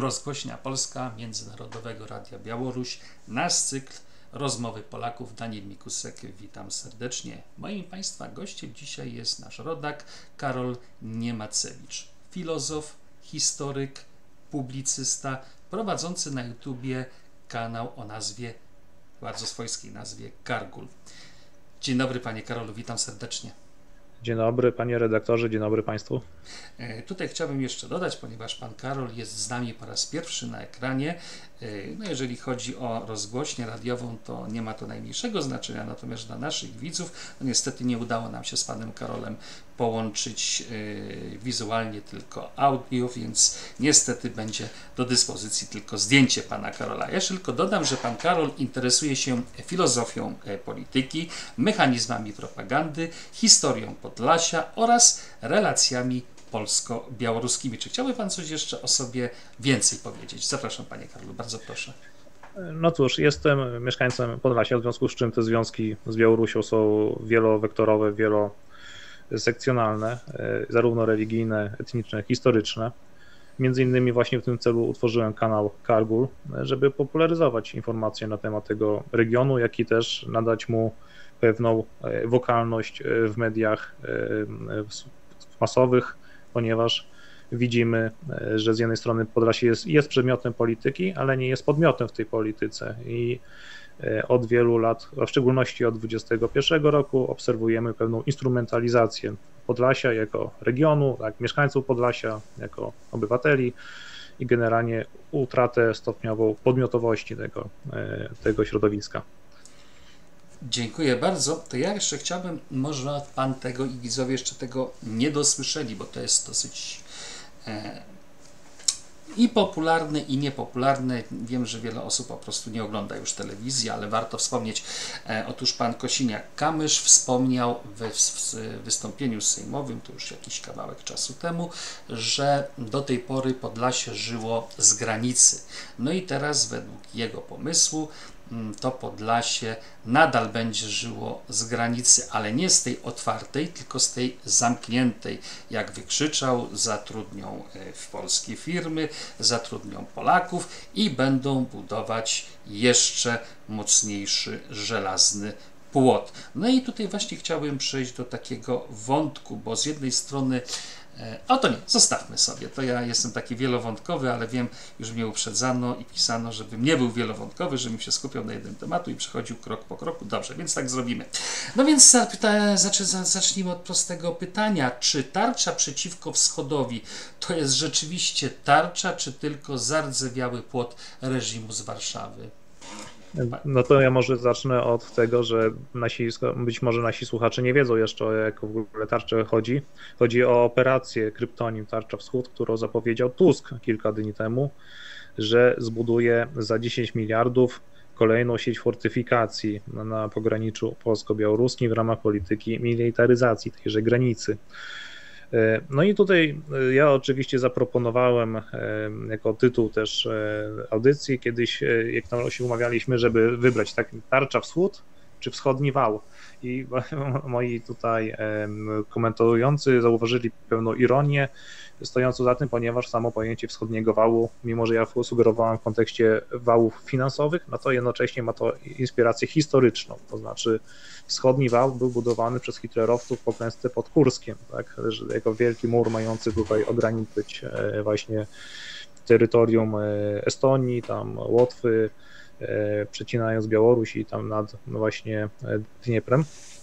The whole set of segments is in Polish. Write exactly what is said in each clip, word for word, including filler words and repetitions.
Rozgłośnia Polska Międzynarodowego Radia Białoruś, nasz cykl Rozmowy Polaków. Daniel Mikusek, witam serdecznie. Moim Państwa gościem dzisiaj jest nasz rodak Karol Niemacewicz, filozof, historyk, publicysta, prowadzący na YouTubie kanał o nazwie, bardzo swojskiej nazwie, Kargul. Dzień dobry Panie Karolu, witam serdecznie. Dzień dobry Panie redaktorze, dzień dobry Państwu. E, tutaj chciałbym jeszcze dodać, ponieważ Pan Karol jest z nami po raz pierwszy na ekranie. E, no jeżeli chodzi o rozgłośnię radiową, to nie ma to najmniejszego znaczenia, natomiast dla naszych widzów, no niestety nie udało nam się z Panem Karolem połączyć e, wizualnie, tylko audio, więc niestety będzie do dyspozycji tylko zdjęcie Pana Karola. Ja jeszcze tylko dodam, że Pan Karol interesuje się filozofią e, polityki, mechanizmami propagandy, historią Podlasia oraz relacjami polsko-białoruskimi. Czy chciałby Pan coś jeszcze o sobie więcej powiedzieć? Zapraszam Panie Karolu, bardzo proszę. No cóż, jestem mieszkańcem Podlasia, w związku z czym te związki z Białorusią są wielowektorowe, wielosekcjonalne, zarówno religijne, etniczne, historyczne. Między innymi właśnie w tym celu utworzyłem kanał Kargul, żeby popularyzować informacje na temat tego regionu, jak i też nadać mu pewną wokalność w mediach masowych, ponieważ widzimy, że z jednej strony Podlasie jest, jest przedmiotem polityki, ale nie jest podmiotem w tej polityce i od wielu lat, a w szczególności od dwudziestego pierwszego roku obserwujemy pewną instrumentalizację Podlasia jako regionu, tak, mieszkańców Podlasia jako obywateli i generalnie utratę stopniową podmiotowości tego, tego środowiska. Dziękuję bardzo. To ja jeszcze chciałbym, może Pan tego i widzowie jeszcze tego nie dosłyszeli, bo to jest dosyć e, i popularne, i niepopularne. Wiem, że wiele osób po prostu nie ogląda już telewizji, ale warto wspomnieć. E, otóż Pan Kosiniak-Kamysz wspomniał we w, w wystąpieniu sejmowym, to już jakiś kawałek czasu temu, że do tej pory Podlasie żyło z granicy. No i teraz według jego pomysłu to Podlasie nadal będzie żyło z granicy, ale nie z tej otwartej, tylko z tej zamkniętej. Jak wykrzyczał, zatrudnią w polskie firmy, zatrudnią Polaków i będą budować jeszcze mocniejszy żelazny płot. No i tutaj właśnie chciałbym przejść do takiego wątku, bo z jednej strony o to nie, zostawmy sobie. To ja jestem taki wielowątkowy, ale wiem, już mnie uprzedzano i pisano, żebym nie był wielowątkowy, żebym się skupiał na jednym tematu i przechodził krok po kroku. Dobrze, więc tak zrobimy. No więc zapyta, zacznijmy od prostego pytania. Czy tarcza przeciwko wschodowi to jest rzeczywiście tarcza, czy tylko zardzewiały płot reżimu z Warszawy? No to ja może zacznę od tego, że nasi, być może nasi słuchacze nie wiedzą jeszcze, o jaką w ogóle tarczę chodzi. Chodzi o operację kryptonim Tarcza Wschód, którą zapowiedział Tusk kilka dni temu, że zbuduje za dziesięć miliardów kolejną sieć fortyfikacji na, na pograniczu polsko-białoruskim w ramach polityki militaryzacji tejże granicy. No i tutaj ja oczywiście zaproponowałem jako tytuł też audycji kiedyś, jak tam się umawialiśmy, żeby wybrać tak Tarcza Wschód czy Wschodni Wał. I moi tutaj komentujący zauważyli pewną ironię stojącą za tym, ponieważ samo pojęcie wschodniego wału, mimo że ja sugerowałem w kontekście wałów finansowych, no to jednocześnie ma to inspirację historyczną, to znaczy wschodni wał był budowany przez hitlerowców po klęsce pod Kurskiem, tak, jako wielki mur mający tutaj ograniczyć właśnie terytorium Estonii, tam Łotwy, przecinając Białoruś i tam nad no właśnie Dnieprem.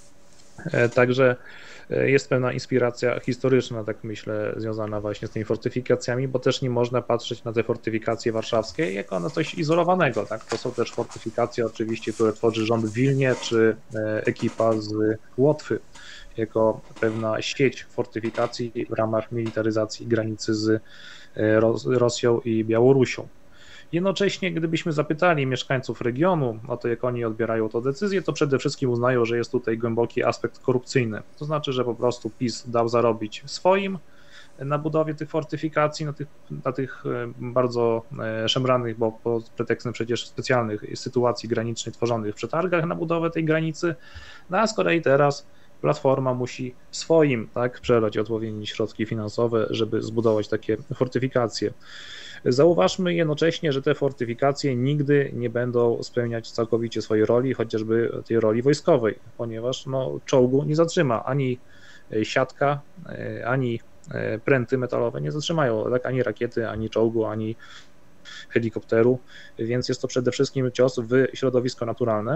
Także jest pewna inspiracja historyczna, tak myślę, związana właśnie z tymi fortyfikacjami, bo też nie można patrzeć na te fortyfikacje warszawskie jako na coś izolowanego. Tak? To są też fortyfikacje oczywiście, które tworzy rząd w Wilnie, czy ekipa z Łotwy, jako pewna sieć fortyfikacji w ramach militaryzacji granicy z Rosją i Białorusią. Jednocześnie, gdybyśmy zapytali mieszkańców regionu o to, jak oni odbierają tę decyzję, to przede wszystkim uznają, że jest tutaj głęboki aspekt korupcyjny. To znaczy, że po prostu PiS dał zarobić swoim na budowie tych fortyfikacji, na tych, na tych bardzo szemranych, bo pod pretekstem przecież specjalnych sytuacji granicznych tworzonych w przetargach na budowę tej granicy, no a z kolei teraz Platforma musi swoim tak przelać odpowiednie środki finansowe, żeby zbudować takie fortyfikacje. Zauważmy jednocześnie, że te fortyfikacje nigdy nie będą spełniać całkowicie swojej roli, chociażby tej roli wojskowej, ponieważ no, czołgu nie zatrzyma ani siatka, ani pręty metalowe nie zatrzymają, tak, ani rakiety, ani czołgu, ani helikopteru, więc jest to przede wszystkim cios w środowisko naturalne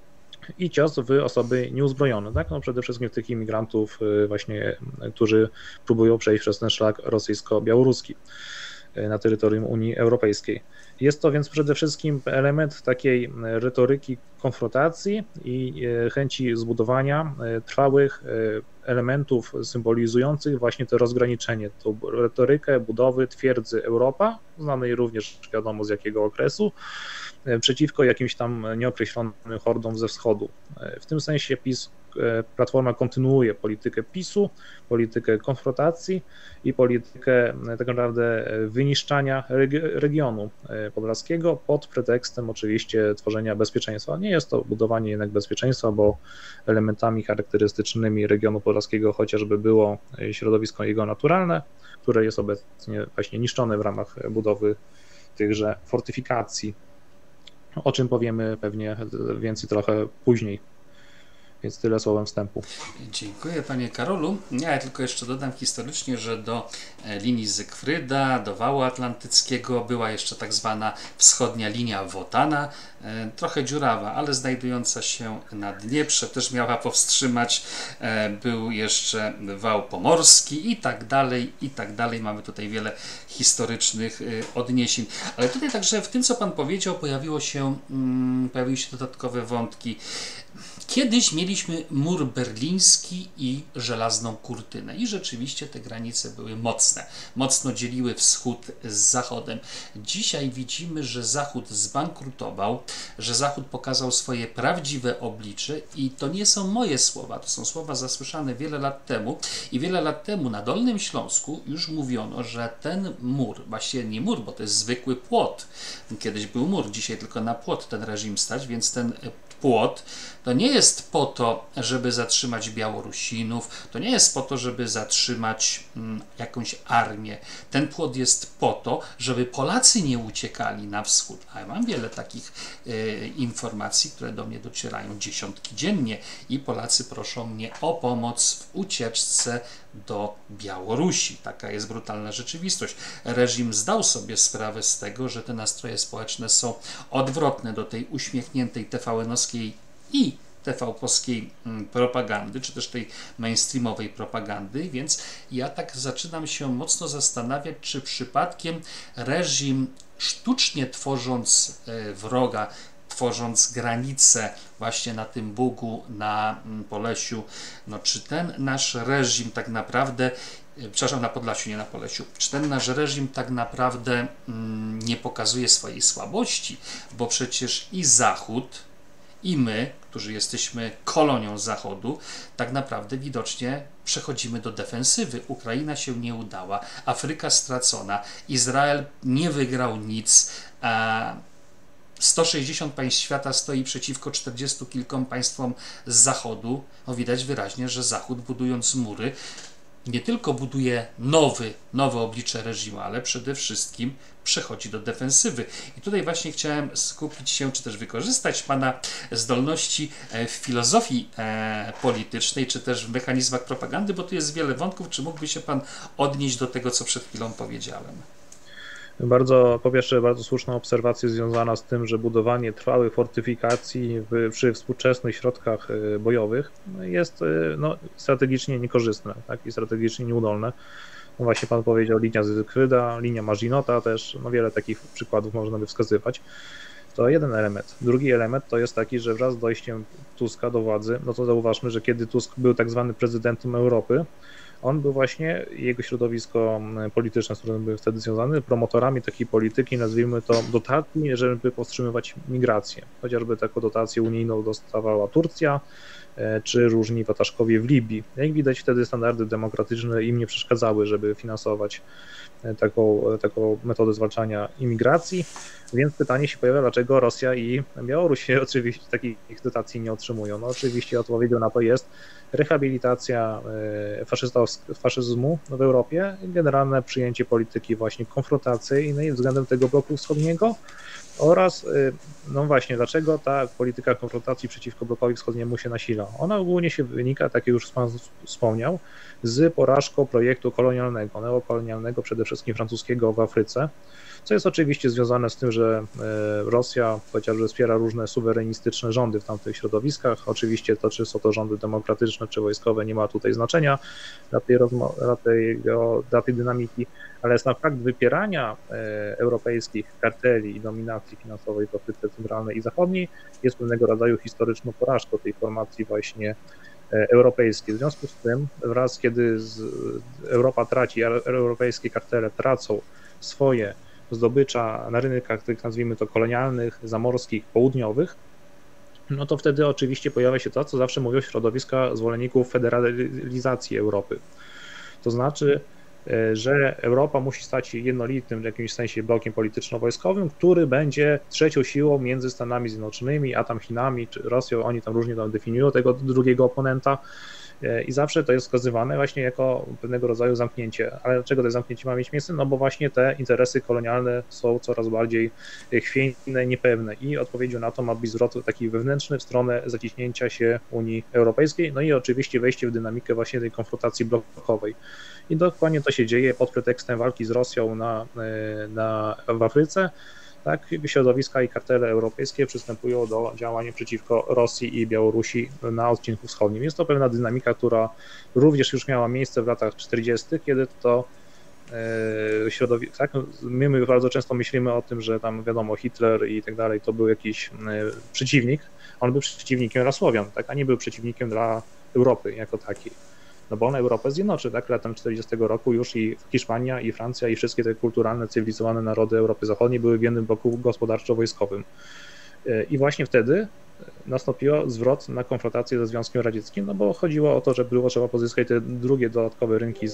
i cios w osoby nieuzbrojone, tak? No przede wszystkim w tych imigrantów właśnie, którzy próbują przejść przez ten szlak rosyjsko-białoruski na terytorium Unii Europejskiej. Jest to więc przede wszystkim element takiej retoryki konfrontacji i chęci zbudowania trwałych elementów symbolizujących właśnie to rozgraniczenie, tą retorykę budowy twierdzy Europa, znanej również wiadomo z jakiego okresu, przeciwko jakimś tam nieokreślonym hordom ze wschodu. W tym sensie PiS, Platforma kontynuuje politykę PiSu, politykę konfrontacji i politykę tak naprawdę wyniszczania regionu podlaskiego pod pretekstem oczywiście tworzenia bezpieczeństwa. Nie jest to budowanie jednak bezpieczeństwa, bo elementami charakterystycznymi regionu podlaskiego chociażby było środowisko jego naturalne, które jest obecnie właśnie niszczone w ramach budowy tychże fortyfikacji, o czym powiemy pewnie więcej trochę później. Więc tyle słowem wstępu. Dziękuję panie Karolu. Ja tylko jeszcze dodam historycznie, że do linii Zygfryda, do wału atlantyckiego była jeszcze tak zwana wschodnia linia Wotana, trochę dziurawa, ale znajdująca się na Dnieprze, też miała powstrzymać. Był jeszcze wał pomorski i tak dalej, i tak dalej. Mamy tutaj wiele historycznych odniesień. Ale tutaj także w tym, co pan powiedział, pojawiło się, pojawiły się dodatkowe wątki. Kiedyś mieliśmy mur berliński i żelazną kurtynę i rzeczywiście te granice były mocne, mocno dzieliły wschód z zachodem. Dzisiaj widzimy, że Zachód zbankrutował, że Zachód pokazał swoje prawdziwe oblicze i to nie są moje słowa, to są słowa zasłyszane wiele lat temu i wiele lat temu na Dolnym Śląsku już mówiono, że ten mur, właściwie nie mur, bo to jest zwykły płot, kiedyś był mur, dzisiaj tylko na płot ten reżim stać, więc ten płot to nie jest po to, żeby zatrzymać Białorusinów, to nie jest po to, żeby zatrzymać mm, jakąś armię. Ten płot jest po to, żeby Polacy nie uciekali na wschód. A ja mam wiele takich y, informacji, które do mnie docierają dziesiątki dziennie i Polacy proszą mnie o pomoc w ucieczce do Białorusi. Taka jest brutalna rzeczywistość. Reżim zdał sobie sprawę z tego, że te nastroje społeczne są odwrotne do tej uśmiechniętej T V N-owskiej i T V Polskiej propagandy, czy też tej mainstreamowej propagandy, więc ja tak zaczynam się mocno zastanawiać, czy przypadkiem reżim sztucznie tworząc wroga, tworząc granice właśnie na tym Bugu, na Polesiu, no czy ten nasz reżim tak naprawdę, przepraszam, na Podlasiu, nie na Polesiu, czy ten nasz reżim tak naprawdę mm, nie pokazuje swojej słabości, bo przecież i Zachód, i my, którzy jesteśmy kolonią Zachodu, tak naprawdę widocznie przechodzimy do defensywy. Ukraina się nie udała, Afryka stracona, Izrael nie wygrał nic, a sto sześćdziesiąt państw świata stoi przeciwko czterdziestu kilkom państwom z Zachodu. No widać wyraźnie, że Zachód, budując mury, nie tylko buduje nowy, nowe oblicze reżimu, ale przede wszystkim przechodzi do defensywy. I tutaj właśnie chciałem skupić się, czy też wykorzystać pana zdolności w filozofii politycznej, czy też w mechanizmach propagandy, bo tu jest wiele wątków. Czy mógłby się pan odnieść do tego, co przed chwilą powiedziałem? Bardzo, po pierwsze, bardzo słuszna obserwacja związana z tym, że budowanie trwałych fortyfikacji w, przy współczesnych środkach bojowych jest no, strategicznie niekorzystne, tak, i strategicznie nieudolne. No właśnie pan powiedział, linia Zygfryda, linia Maginota też, no wiele takich przykładów można by wskazywać. To jeden element. Drugi element to jest taki, że wraz z dojściem Tuska do władzy, no to zauważmy, że kiedy Tusk był tak zwany prezydentem Europy, on był właśnie, jego środowisko polityczne, z którym był wtedy związany, promotorami takiej polityki, nazwijmy to dotacji, żeby powstrzymywać migrację. Chociażby taką dotację unijną dostawała Turcja, czy różni wataszkowie w Libii. Jak widać, wtedy standardy demokratyczne im nie przeszkadzały, żeby finansować taką, taką metodę zwalczania imigracji, więc pytanie się pojawia, dlaczego Rosja i Białoruś oczywiście takich dotacji nie otrzymują. No oczywiście odpowiedzią na to jest rehabilitacja faszyzmu w Europie, generalne przyjęcie polityki właśnie konfrontacyjnej względem tego bloku wschodniego oraz, no właśnie, dlaczego ta polityka konfrontacji przeciwko blokowi wschodniemu się nasila. Ona ogólnie się wynika, tak jak już Pan wspomniał, z porażką projektu kolonialnego, neokolonialnego, przede wszystkim francuskiego w Afryce, co jest oczywiście związane z tym, że Rosja chociażby wspiera różne suwerenistyczne rządy w tamtych środowiskach. Oczywiście to, czy są to rządy demokratyczne, czy wojskowe, nie ma tutaj znaczenia dla tej, dla tej, dla tej dynamiki, ale sam fakt wypierania europejskich karteli i dominacji finansowej w Afryce Centralnej i Zachodniej jest pewnego rodzaju historyczną porażką tej formacji właśnie europejskiej. W związku z tym, wraz kiedy Europa traci, europejskie kartele tracą swoje zdobycza na rynkach tych, nazwijmy to, kolonialnych, zamorskich, południowych, no to wtedy oczywiście pojawia się to, co zawsze mówią środowiska zwolenników federalizacji Europy. To znaczy, że Europa musi stać się jednolitym w jakimś sensie blokiem polityczno-wojskowym, który będzie trzecią siłą między Stanami Zjednoczonymi, a tam Chinami czy Rosją, oni tam różnie tam definiują tego drugiego oponenta i zawsze to jest wskazywane właśnie jako pewnego rodzaju zamknięcie. Ale dlaczego to zamknięcie ma mieć miejsce? No bo właśnie te interesy kolonialne są coraz bardziej chwiejne, niepewne i odpowiedzią na to ma być zwrot taki wewnętrzny w stronę zaciśnięcia się Unii Europejskiej, no i oczywiście wejście w dynamikę właśnie tej konfrontacji blokowej. I dokładnie to się dzieje pod pretekstem walki z Rosją na, na, w Afryce. Tak, środowiska i kartele europejskie przystępują do działań przeciwko Rosji i Białorusi na odcinku wschodnim. Jest to pewna dynamika, która również już miała miejsce w latach czterdziestych, kiedy to środowisko, tak, my bardzo często myślimy o tym, że tam wiadomo Hitler i tak dalej to był jakiś przeciwnik, on był przeciwnikiem dla Słowian, tak, a nie był przeciwnikiem dla Europy jako takiej. No bo on Europę zjednoczy, tak? Latem czterdziestego roku już i Hiszpania, i Francja, i wszystkie te kulturalne, cywilizowane narody Europy Zachodniej były w jednym bloku gospodarczo-wojskowym. I właśnie wtedy nastąpił zwrot na konfrontację ze Związkiem Radzieckim, no bo chodziło o to, że było trzeba pozyskać te drugie dodatkowe rynki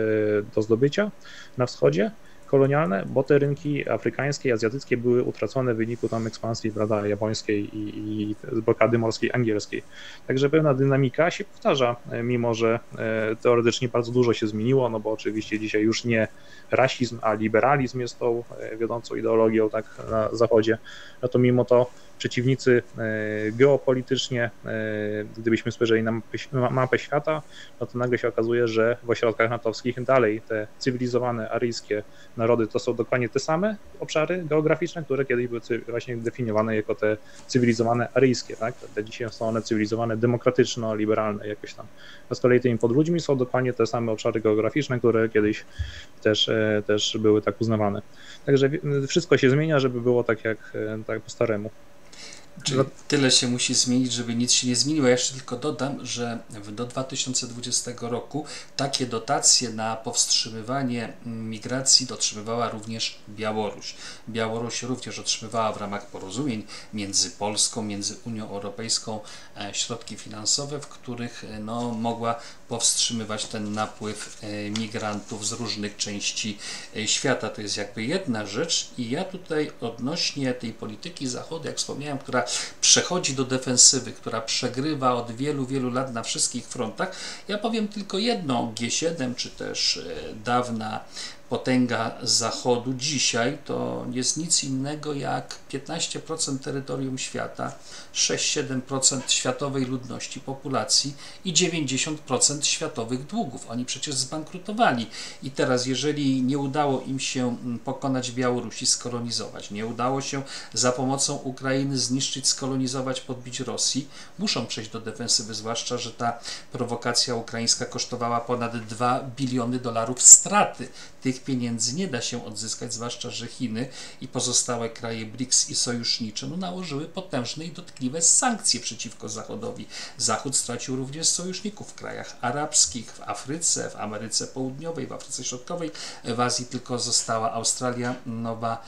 do zdobycia na wschodzie, kolonialne, bo te rynki afrykańskie i azjatyckie były utracone w wyniku tam ekspansji, prawda, japońskiej i, i blokady morskiej angielskiej. Także pewna dynamika się powtarza, mimo że teoretycznie bardzo dużo się zmieniło, no bo oczywiście dzisiaj już nie rasizm, a liberalizm jest tą wiodącą ideologią tak na Zachodzie, no to mimo to przeciwnicy geopolitycznie, gdybyśmy spojrzeli na mapę świata, no to nagle się okazuje, że w ośrodkach natowskich dalej te cywilizowane aryjskie narody to są dokładnie te same obszary geograficzne, które kiedyś były właśnie definiowane jako te cywilizowane aryjskie, tak? Te dzisiaj są one cywilizowane demokratyczno-liberalne jakoś tam. A z kolei tymi podludźmi są dokładnie te same obszary geograficzne, które kiedyś też, też były tak uznawane. Także wszystko się zmienia, żeby było tak jak tak po staremu. Czyli tyle się musi zmienić, żeby nic się nie zmieniło. Ja jeszcze tylko dodam, że do dwa tysiące dwudziestego roku takie dotacje na powstrzymywanie migracji otrzymywała również Białoruś. Białoruś również otrzymywała w ramach porozumień między Polską, między Unią Europejską środki finansowe, w których no, mogła powstrzymywać ten napływ migrantów z różnych części świata. To jest jakby jedna rzecz i ja tutaj odnośnie tej polityki Zachodu, jak wspomniałem, która przechodzi do defensywy, która przegrywa od wielu, wielu lat na wszystkich frontach, ja powiem tylko jedno, G siedem czy też dawna potęga Zachodu dzisiaj to jest nic innego jak piętnaście procent terytorium świata, sześć do siedmiu procent światowej ludności, populacji i dziewięćdziesiąt procent światowych długów. Oni przecież zbankrutowali i teraz jeżeli nie udało im się pokonać Białorusi, skolonizować, nie udało się za pomocą Ukrainy zniszczyć, skolonizować, podbić Rosji, muszą przejść do defensywy, zwłaszcza, że ta prowokacja ukraińska kosztowała ponad dwa biliony dolarów straty. Tych pieniędzy nie da się odzyskać, zwłaszcza, że Chiny i pozostałe kraje briks i sojusznicze no, nałożyły potężne i dotkliwe sankcje przeciwko Zachodowi. Zachód stracił również sojuszników w krajach arabskich, w Afryce, w Ameryce Południowej, w Afryce Środkowej, w Azji tylko została Australia, Nowa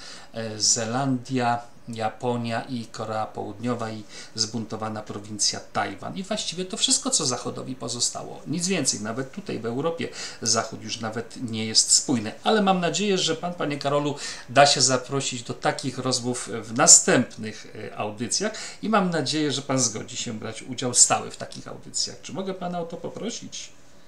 Zelandia, Japonia i Korea Południowa i zbuntowana prowincja Tajwan. I właściwie to wszystko, co Zachodowi pozostało. Nic więcej, nawet tutaj w Europie Zachód już nawet nie jest spójny. Ale mam nadzieję, że Pan, Panie Karolu, da się zaprosić do takich rozmów w następnych audycjach i mam nadzieję, że Pan zgodzi się brać udział stały w takich audycjach. Czy mogę Pana o to poprosić?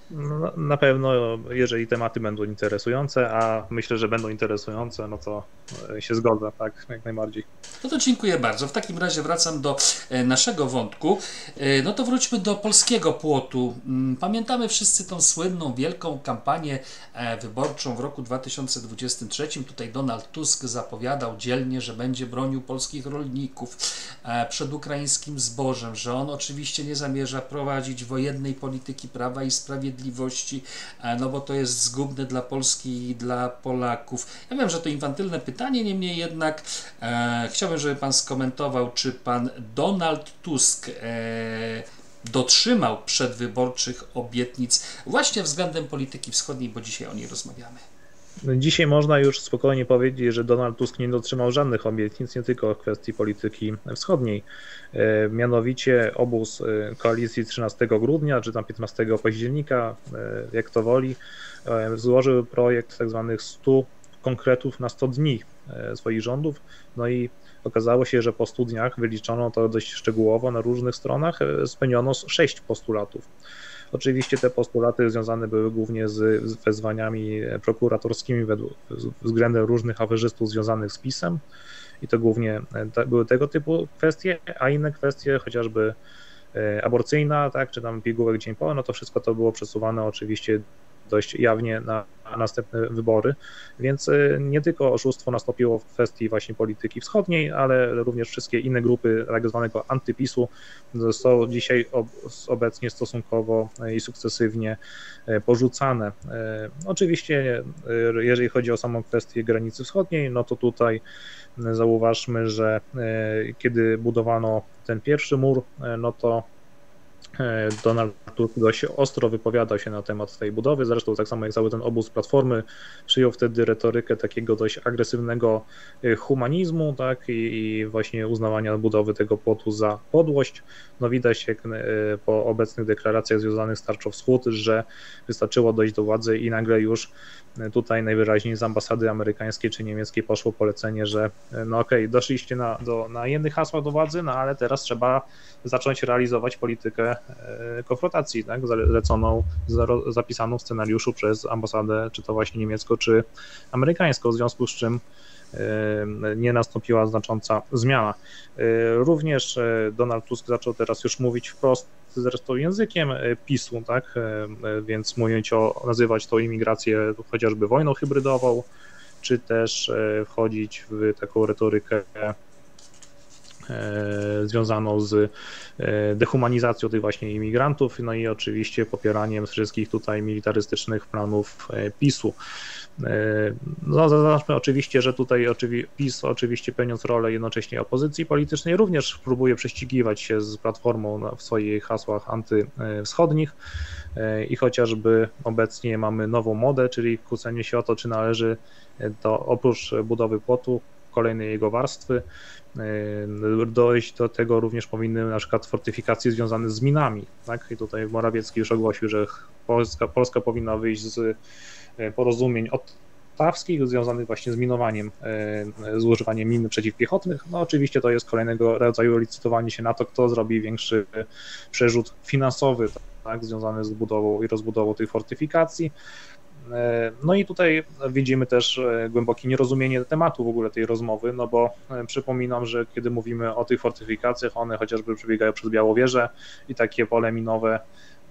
No, na pewno, jeżeli tematy będą interesujące, a myślę, że będą interesujące, no to się zgodzę, tak, jak najbardziej. No to dziękuję bardzo. W takim razie wracam do naszego wątku. No to wróćmy do polskiego płotu. Pamiętamy wszyscy tą słynną, wielką kampanię wyborczą w roku dwa tysiące dwudziestym trzecim. Tutaj Donald Tusk zapowiadał dzielnie, że będzie bronił polskich rolników przed ukraińskim zbożem, że on oczywiście nie zamierza prowadzić wojennej polityki Prawa i Sprawiedliwości, no bo to jest zgubne dla Polski i dla Polaków. Ja wiem, że to infantylne pytanie, niemniej jednak e, chciałbym, żeby Pan skomentował, czy Pan Donald Tusk e, dotrzymał przedwyborczych obietnic właśnie względem polityki wschodniej, bo dzisiaj o niej rozmawiamy. Dzisiaj można już spokojnie powiedzieć, że Donald Tusk nie dotrzymał żadnych obietnic, nie tylko w kwestii polityki wschodniej. Mianowicie obóz koalicji trzynastego grudnia, czy tam piętnastego października, jak to woli, złożył projekt tak zwanych stu konkretów na sto dni swoich rządów. No i okazało się, że po stu dniach, wyliczono to dość szczegółowo na różnych stronach, spełniono sześć postulatów. Oczywiście te postulaty związane były głównie z wezwaniami prokuratorskimi względem różnych aferzystów związanych z PiS-em i to głównie te, były tego typu kwestie, a inne kwestie, chociażby aborcyjna, tak, czy tam pigułek dzień po, no to wszystko to było przesuwane oczywiście dość jawnie na następne wybory, więc nie tylko oszustwo nastąpiło w kwestii właśnie polityki wschodniej, ale również wszystkie inne grupy tak zwanego antypisu są dzisiaj obecnie stosunkowo i sukcesywnie porzucane. Oczywiście jeżeli chodzi o samą kwestię granicy wschodniej, no to tutaj zauważmy, że kiedy budowano ten pierwszy mur, no to Donald Tusk dość ostro wypowiadał się na temat tej budowy, zresztą tak samo jak cały ten obóz Platformy przyjął wtedy retorykę takiego dość agresywnego humanizmu, tak, i, i właśnie uznawania budowy tego płotu za podłość. No widać jak po obecnych deklaracjach związanych z Tarczą Wschód, że wystarczyło dojść do władzy i nagle już tutaj najwyraźniej z ambasady amerykańskiej czy niemieckiej poszło polecenie, że no okej, okay, doszliście na, do, na jednych hasłach do władzy, no ale teraz trzeba zacząć realizować politykę konfrontacji, tak, zaleconą, zapisaną w scenariuszu przez ambasadę, czy to właśnie niemiecką, czy amerykańską, w związku z czym nie nastąpiła znacząca zmiana. Również Donald Tusk zaczął teraz już mówić wprost, zresztą językiem PiS-u, tak, więc mówiąc o, nazywać tą imigrację chociażby wojną hybrydową, czy też wchodzić w taką retorykę związaną z dehumanizacją tych właśnie imigrantów, no i oczywiście popieraniem wszystkich tutaj militarystycznych planów PiS-u. No, zaznaczmy oczywiście, że tutaj PiS oczywiście pełniąc rolę jednocześnie opozycji politycznej również próbuje prześcigiwać się z Platformą w swoich hasłach antywschodnich i chociażby obecnie mamy nową modę, czyli kłócenie się o to, czy należy to oprócz budowy płotu kolejnej jego warstwy dojść do tego również powinny na przykład fortyfikacje związane z minami, tak? I tutaj Morawiecki już ogłosił, że Polska, Polska powinna wyjść z porozumień ottawskich związanych właśnie z minowaniem, z używaniem min przeciwpiechotnych. No oczywiście to jest kolejnego rodzaju licytowanie się na to, kto zrobi większy przerzut finansowy, tak? Związany z budową i rozbudową tych fortyfikacji. No i tutaj widzimy też głębokie nierozumienie tematu w ogóle tej rozmowy, no bo przypominam, że kiedy mówimy o tych fortyfikacjach, one chociażby przebiegają przez Białowieżę i takie pole minowe,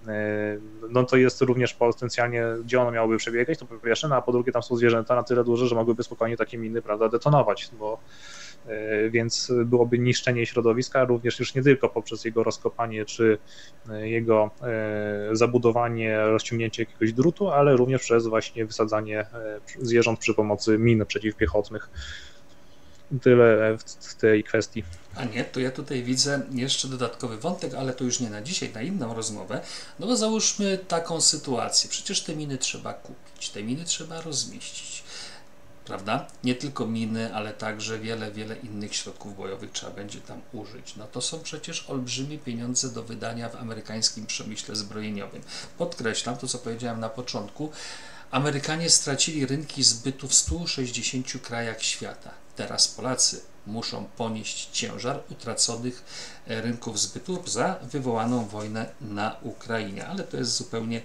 no to jest również potencjalnie, gdzie one miałyby przebiegać, to po pierwsze, no a po drugie tam są zwierzęta na tyle duże, że mogłyby spokojnie takie miny, prawda, detonować, bo więc byłoby niszczenie środowiska, również już nie tylko poprzez jego rozkopanie czy jego zabudowanie, rozciągnięcie jakiegoś drutu, ale również przez właśnie wysadzanie zwierząt przy pomocy min przeciwpiechotnych. Tyle w tej kwestii. A nie, to ja tutaj widzę jeszcze dodatkowy wątek, ale to już nie na dzisiaj, na inną rozmowę. No bo załóżmy taką sytuację. Przecież te miny trzeba kupić, te miny trzeba rozmieścić. Prawda? Nie tylko miny, ale także wiele, wiele innych środków bojowych trzeba będzie tam użyć. No to są przecież olbrzymie pieniądze do wydania w amerykańskim przemyśle zbrojeniowym. Podkreślam to, co powiedziałem na początku. Amerykanie stracili rynki zbytu w stu sześćdziesięciu krajach świata. Teraz Polacy muszą ponieść ciężar utraconych rynków zbytu za wywołaną wojnę na Ukrainie. Ale to jest zupełnie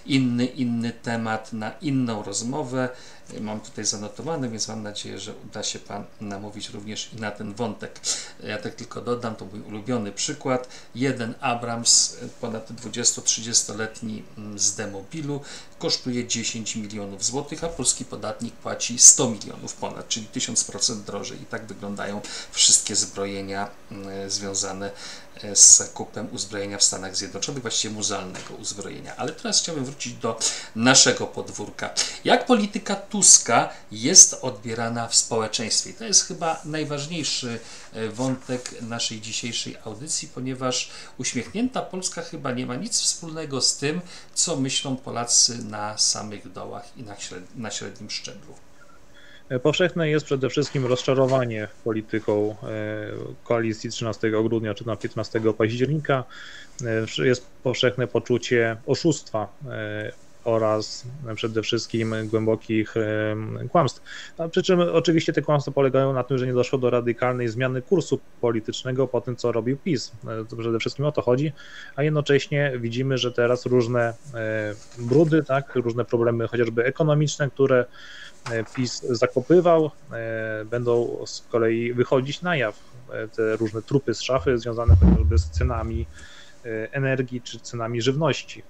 inny, inny temat na inną rozmowę. Mam tutaj zanotowane, więc mam nadzieję, że uda się Pan namówić również i na ten wątek. Ja tak tylko dodam, to mój ulubiony przykład. Jeden Abrams, ponad dwudziesto-trzydziestoletni z demobilu, kosztuje dziesięć milionów złotych, a polski podatnik płaci sto milionów ponad, czyli tysiąc procent drożej. I tak wyglądają wszystkie zbrojenia związane z zakupem uzbrojenia w Stanach Zjednoczonych, właściwie muzealnego uzbrojenia. Ale teraz chciałbym wrócić do naszego podwórka. Jak polityka Tuska jest odbierana w społeczeństwie? To jest chyba najważniejszy wątek naszej dzisiejszej audycji, ponieważ uśmiechnięta Polska chyba nie ma nic wspólnego z tym, co myślą Polacy na samych dołach i na, śred na średnim szczeblu. Powszechne jest przede wszystkim rozczarowanie polityką koalicji trzynastego grudnia czy na piętnastego października. Jest powszechne poczucie oszustwa oraz przede wszystkim głębokich kłamstw. A przy czym oczywiście te kłamstwa polegają na tym, że nie doszło do radykalnej zmiany kursu politycznego po tym, co robił PiS. To przede wszystkim o to chodzi, a jednocześnie widzimy, że teraz różne brudy, tak, różne problemy chociażby ekonomiczne, które PiS zakopywał, będą z kolei wychodzić na jaw. Te różne trupy z szafy związane chociażby z cenami energii czy cenami żywności.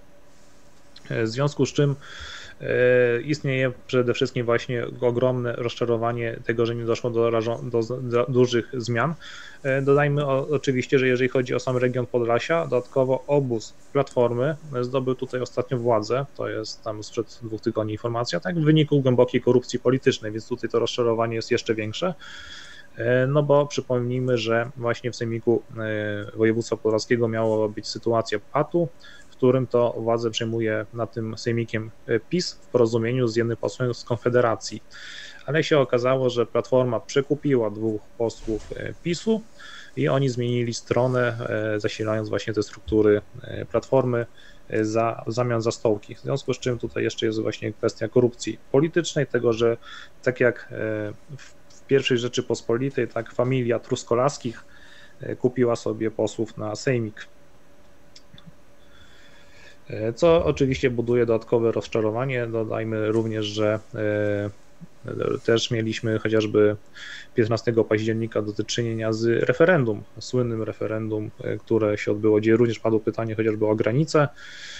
W związku z czym istnieje przede wszystkim właśnie ogromne rozczarowanie tego, że nie doszło do, do, do dużych zmian. Dodajmy o, oczywiście, że jeżeli chodzi o sam region Podlasia, dodatkowo obóz Platformy zdobył tutaj ostatnio władzę, to jest tam sprzed dwóch tygodni informacja, tak, w wyniku głębokiej korupcji politycznej, więc tutaj to rozczarowanie jest jeszcze większe. No bo przypomnijmy, że właśnie w sejmiku województwa podlaskiego miała być sytuacja patu, w którym to władzę przejmuje nad tym sejmikiem PiS w porozumieniu z jednym posłem z Konfederacji. Ale się okazało, że Platforma przekupiła dwóch posłów PiSu i oni zmienili stronę, zasilając właśnie te struktury Platformy za, w zamian za stołki. W związku z czym tutaj jeszcze jest właśnie kwestia korupcji politycznej, tego, że tak jak w pierwszej Rzeczypospolitej, tak familia Truskolaskich kupiła sobie posłów na sejmik. Co oczywiście buduje dodatkowe rozczarowanie. Dodajmy również, że też mieliśmy chociażby piętnastego października do czynienia z referendum, słynnym referendum, które się odbyło, gdzie również padło pytanie chociażby o granice.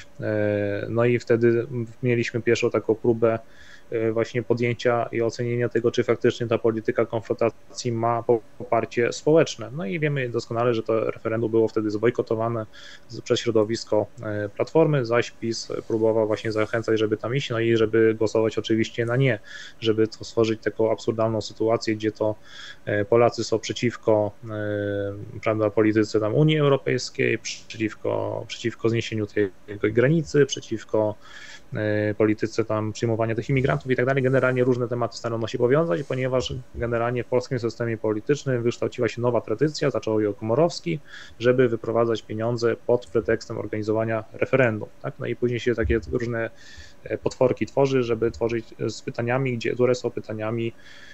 No i wtedy mieliśmy pierwszą taką próbę właśnie podjęcia i ocenienia tego, czy faktycznie ta polityka konfrontacji ma poparcie społeczne. No i wiemy doskonale, że to referendum było wtedy zbojkotowane przez środowisko Platformy, zaś PiS próbował właśnie zachęcać, żeby tam iść, no i żeby głosować oczywiście na nie, żeby to stworzyć taką absurdalną sytuację, gdzie to Polacy są przeciwko, prawda, polityce tam Unii Europejskiej, przeciwko, przeciwko zniesieniu tej granicy, przeciwko polityce tam przyjmowania tych imigrantów i tak dalej. Generalnie różne tematy stanowią się powiązać, ponieważ generalnie w polskim systemie politycznym wykształciła się nowa tradycja, zaczął ją Komorowski, żeby wyprowadzać pieniądze pod pretekstem organizowania referendum. Tak? No i później się takie różne potworki tworzy, żeby tworzyć z pytaniami, gdzie, które są pytaniami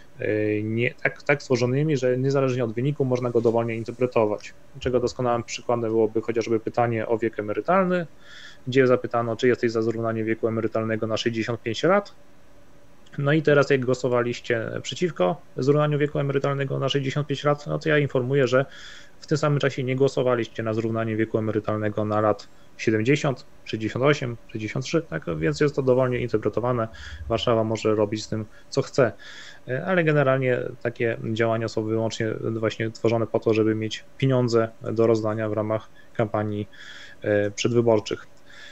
nie, tak, tak stworzonymi, że niezależnie od wyniku można go dowolnie interpretować. Czego doskonałym przykładem byłoby chociażby pytanie o wiek emerytalny, gdzie zapytano, czy jesteś za zrównanie wieku emerytalnego na sześćdziesiąt pięć lat. No i teraz jak głosowaliście przeciwko zrównaniu wieku emerytalnego na sześćdziesiąt pięć lat, no to ja informuję, że w tym samym czasie nie głosowaliście na zrównanie wieku emerytalnego na lat siedemdziesiąt, sześćdziesiąt osiem, sześćdziesiąt trzy, tak, więc jest to dowolnie interpretowane. Warszawa może robić z tym, co chce, ale generalnie takie działania są wyłącznie właśnie tworzone po to, żeby mieć pieniądze do rozdania w ramach kampanii przedwyborczych.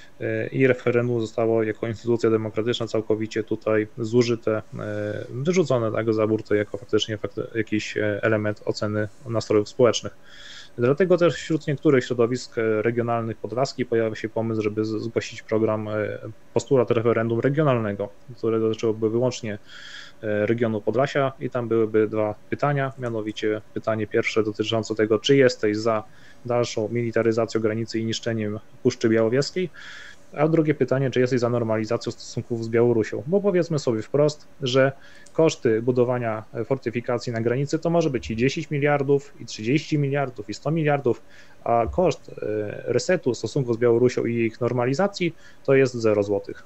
I referendum zostało jako instytucja demokratyczna całkowicie tutaj zużyte, wyrzucone tak za burtę jako faktycznie jakiś element oceny nastrojów społecznych. Dlatego też wśród niektórych środowisk regionalnych Podlaski pojawia się pomysł, żeby zgłosić program postulat referendum regionalnego, które dotyczyłoby wyłącznie regionu Podlasia i tam byłyby dwa pytania, mianowicie pytanie pierwsze dotyczące tego, czy jesteś za dalszą militaryzacją granicy i niszczeniem Puszczy Białowieskiej, A drugie pytanie, czy jesteś za normalizacją stosunków z Białorusią? Bo powiedzmy sobie wprost, że koszty budowania fortyfikacji na granicy to może być i dziesięć miliardów, i trzydzieści miliardów, i sto miliardów, a koszt resetu stosunków z Białorusią i ich normalizacji to jest zero złotych.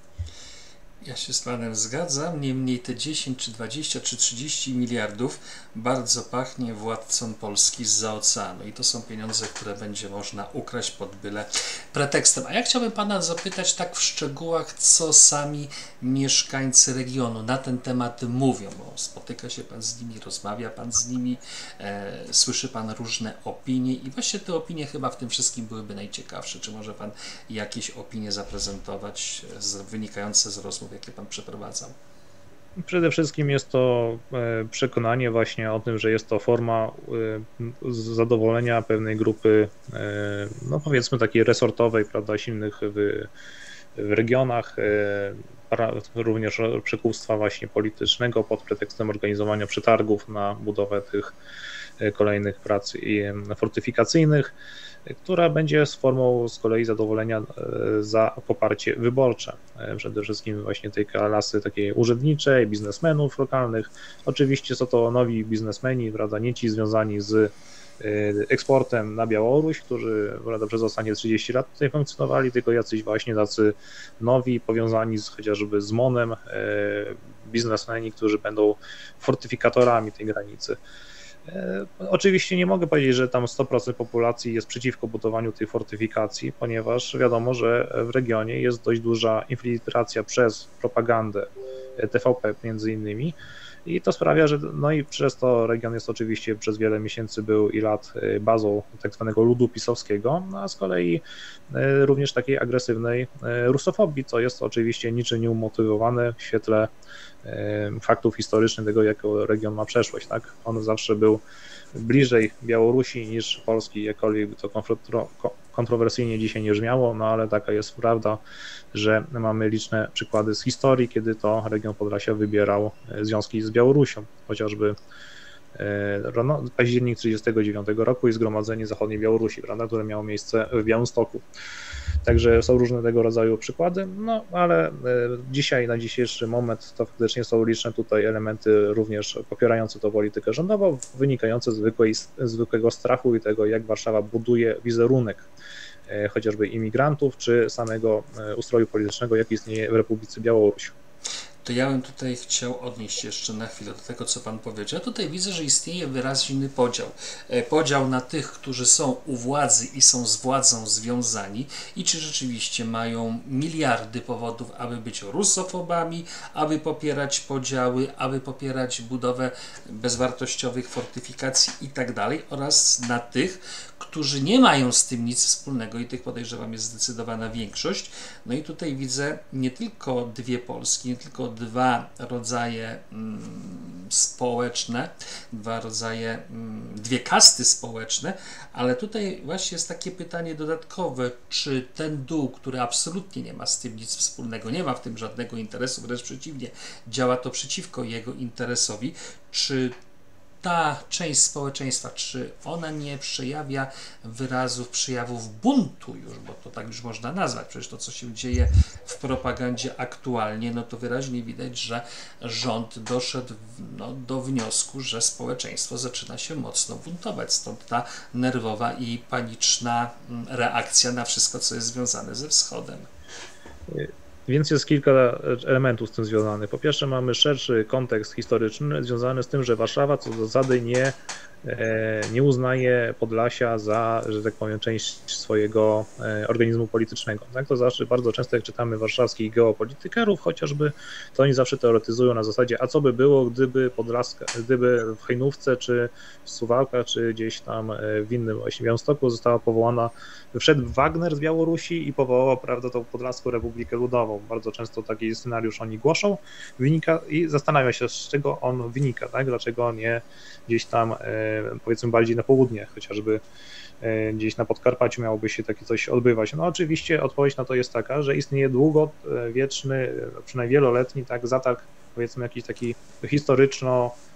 Ja się z Panem zgadzam, niemniej te dziesięć, czy dwadzieścia, czy trzydzieści miliardów bardzo pachnie władcą Polski zza oceanu i to są pieniądze, które będzie można ukraść pod byle pretekstem. A ja chciałbym Pana zapytać tak w szczegółach, co sami mieszkańcy regionu na ten temat mówią, bo spotyka się Pan z nimi, rozmawia Pan z nimi, e, słyszy Pan różne opinie i właśnie te opinie chyba w tym wszystkim byłyby najciekawsze. Czy może Pan jakieś opinie zaprezentować z, wynikające z rozmów, jakie Pan przeprowadzał? Przede wszystkim jest to przekonanie właśnie o tym, że jest to forma zadowolenia pewnej grupy, no powiedzmy takiej resortowej, prawda, silnych w, w regionach, również przekupstwa właśnie politycznego pod pretekstem organizowania przetargów na budowę tych kolejnych prac fortyfikacyjnych, która będzie z formą z kolei zadowolenia za poparcie wyborcze. Przede wszystkim właśnie tej klasy takiej urzędniczej, biznesmenów lokalnych. Oczywiście są to nowi biznesmeni, prawda, nie ci związani z eksportem na Białoruś, którzy, prawda, przez ostatnie trzydzieści lat tutaj funkcjonowali, tylko jacyś właśnie tacy nowi, powiązani z, chociażby z MON-em, biznesmeni, którzy będą fortyfikatorami tej granicy. Oczywiście nie mogę powiedzieć, że tam sto procent populacji jest przeciwko budowaniu tej fortyfikacji, ponieważ wiadomo, że w regionie jest dość duża infiltracja przez propagandę T V P między innymi i to sprawia, że no i przez to region jest oczywiście przez wiele miesięcy był i lat bazą tak zwanego ludu pisowskiego, no a z kolei również takiej agresywnej rusofobii, co jest oczywiście niczym nieumotywowane w świetle faktów historycznych tego, jaką region ma przeszłość, tak? On zawsze był bliżej Białorusi niż Polski, jakkolwiek by to kontrowersyjnie dzisiaj nie brzmiało, no ale taka jest prawda, że mamy liczne przykłady z historii, kiedy to region Podlasia wybierał związki z Białorusią, chociażby no, październik trzydziestego dziewiątego roku i Zgromadzenie Zachodniej Białorusi, prawda, które miało miejsce w Białymstoku. Także są różne tego rodzaju przykłady, no ale dzisiaj, na dzisiejszy moment to faktycznie są liczne tutaj elementy również popierające tą politykę rządową, wynikające z zwykłej, zwykłego strachu i tego, jak Warszawa buduje wizerunek chociażby imigrantów, czy samego ustroju politycznego, jaki istnieje w Republice Białorusi. To ja bym tutaj chciał odnieść jeszcze na chwilę do tego, co Pan powiedział. Ja tutaj widzę, że istnieje wyraźny podział. Podział na tych, którzy są u władzy i są z władzą związani i czy rzeczywiście mają miliardy powodów, aby być rusofobami, aby popierać podziały, aby popierać budowę bezwartościowych fortyfikacji i tak dalej, oraz na tych, którzy nie mają z tym nic wspólnego i tych, podejrzewam, jest zdecydowana większość. No i tutaj widzę nie tylko dwie Polski, nie tylko dwa rodzaje mm, społeczne, dwa rodzaje, mm, dwie kasty społeczne, ale tutaj właśnie jest takie pytanie dodatkowe, czy ten dół, który absolutnie nie ma z tym nic wspólnego, nie ma w tym żadnego interesu, wręcz przeciwnie, działa to przeciwko jego interesowi, czy ta część społeczeństwa, czy ona nie przejawia wyrazów, przejawów buntu już, bo to tak już można nazwać, przecież to, co się dzieje w propagandzie aktualnie, no to wyraźnie widać, że rząd doszedł no, do wniosku, że społeczeństwo zaczyna się mocno buntować, stąd ta nerwowa i paniczna reakcja na wszystko, co jest związane ze wschodem. Więc jest kilka elementów z tym związanych. Po pierwsze mamy szerszy kontekst historyczny związany z tym, że Warszawa co do zasady nie, nie uznaje Podlasia za, że tak powiem, część swojego organizmu politycznego. Tak? To zawsze bardzo często, jak czytamy warszawskich geopolitykerów chociażby, to oni zawsze teoretyzują na zasadzie, a co by było, gdyby Podlaska, gdyby w Hejnówce, czy w Suwałkach, czy gdzieś tam w innym właśnie Białymstoku została powołana, wszedł Wagner z Białorusi i powołał, prawda, tą Podlaską Republikę Ludową. Bardzo często taki scenariusz oni głoszą, wynika i zastanawia się, z czego on wynika, tak? Dlaczego nie gdzieś tam, powiedzmy, bardziej na południe, chociażby gdzieś na Podkarpaciu miałoby się takie coś odbywać. No oczywiście odpowiedź na to jest taka, że istnieje długowieczny, przynajmniej wieloletni, tak, zatarg, powiedzmy, jakiś taki historyczno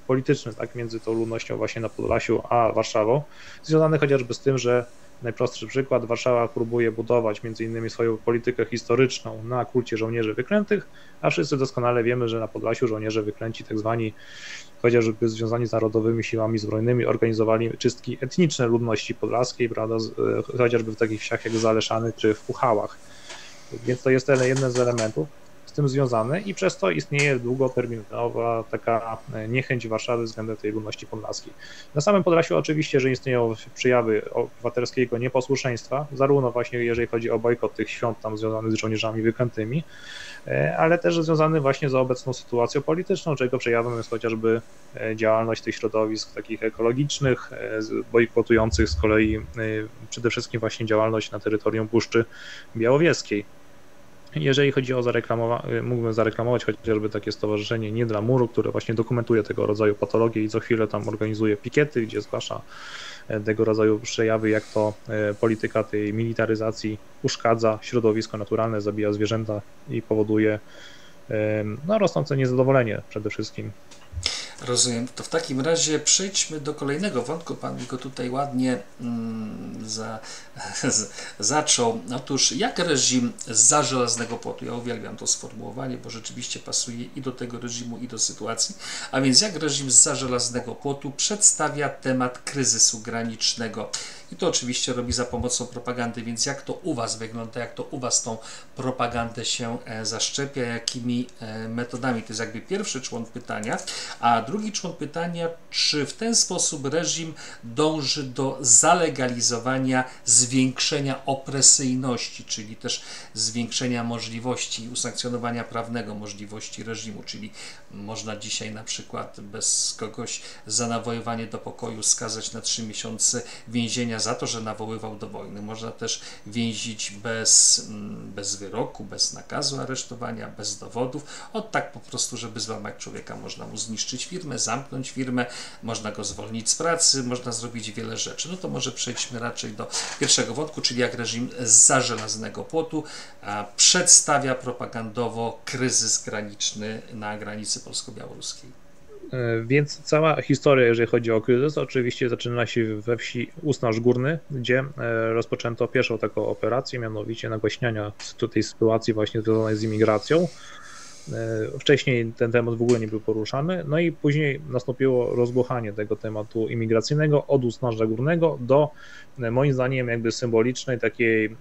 polityczny, tak, między tą ludnością właśnie na Podlasiu a Warszawą, związany chociażby z tym, że najprostszy przykład, Warszawa próbuje budować między innymi swoją politykę historyczną na kulcie żołnierzy wyklętych, a wszyscy doskonale wiemy, że na Podlasiu żołnierze wyklęci, tak zwani, chociażby związani z narodowymi siłami zbrojnymi, organizowali czystki etniczne ludności podlaskiej, prawda, chociażby w takich wsiach jak Zaleszany czy w Puchałach. Więc to jest jeden z elementów z tym związany i przez to istnieje długoterminowa taka niechęć Warszawy względem tej ludności podlaskiej. Na samym Podlasiu oczywiście, że istnieją przejawy obywatelskiego nieposłuszeństwa, zarówno właśnie jeżeli chodzi o bojkot tych świąt tam związanych z żołnierzami wyklętymi, ale też związany właśnie z obecną sytuacją polityczną, czego przejawem jest chociażby działalność tych środowisk takich ekologicznych, bojkotujących z kolei przede wszystkim właśnie działalność na terytorium Puszczy Białowieskiej. Jeżeli chodzi o zareklamowanie, mógłbym zareklamować chociażby takie stowarzyszenie Nie dla Muru, które właśnie dokumentuje tego rodzaju patologie i co chwilę tam organizuje pikiety, gdzie zgłasza tego rodzaju przejawy, jak to polityka tej militaryzacji uszkadza środowisko naturalne, zabija zwierzęta i powoduje no, rosnące niezadowolenie przede wszystkim. Rozumiem. To w takim razie przejdźmy do kolejnego wątku. Pan mi go tutaj ładnie mm, za, z, zaczął. Otóż jak reżim zza żelaznego płotu, ja uwielbiam to sformułowanie, bo rzeczywiście pasuje i do tego reżimu, i do sytuacji, a więc jak reżim zza żelaznego płotu przedstawia temat kryzysu granicznego. I to oczywiście robi za pomocą propagandy, więc jak to u Was wygląda, jak to u Was tą propagandę się e, zaszczepia, jakimi e, metodami? To jest jakby pierwszy człon pytania, a drugi człon pytania, czy w ten sposób reżim dąży do zalegalizowania, zwiększenia opresyjności, czyli też zwiększenia możliwości usankcjonowania prawnego możliwości reżimu, czyli można dzisiaj na przykład bez kogoś za nawoływanie do pokoju skazać na trzy miesiące więzienia za to, że nawoływał do wojny. Można też więzić bez, bez wyroku, bez nakazu aresztowania, bez dowodów. Od tak po prostu, żeby złamać człowieka, można mu zniszczyć firmę, zamknąć firmę, można go zwolnić z pracy, można zrobić wiele rzeczy. No to może przejdźmy raczej do pierwszego wątku, czyli jak reżim zza żelaznego płotu a, przedstawia propagandowo kryzys graniczny na granicy polsko-białoruskiej. Więc cała historia, jeżeli chodzi o kryzys, oczywiście zaczyna się we wsi Usnarz Górny, gdzie rozpoczęto pierwszą taką operację, mianowicie nagłaśniania tej sytuacji właśnie związanej z imigracją. Wcześniej ten temat w ogóle nie był poruszany, no i później nastąpiło rozbuchanie tego tematu imigracyjnego od Usnarza Górnego do, moim zdaniem, jakby symbolicznej takiej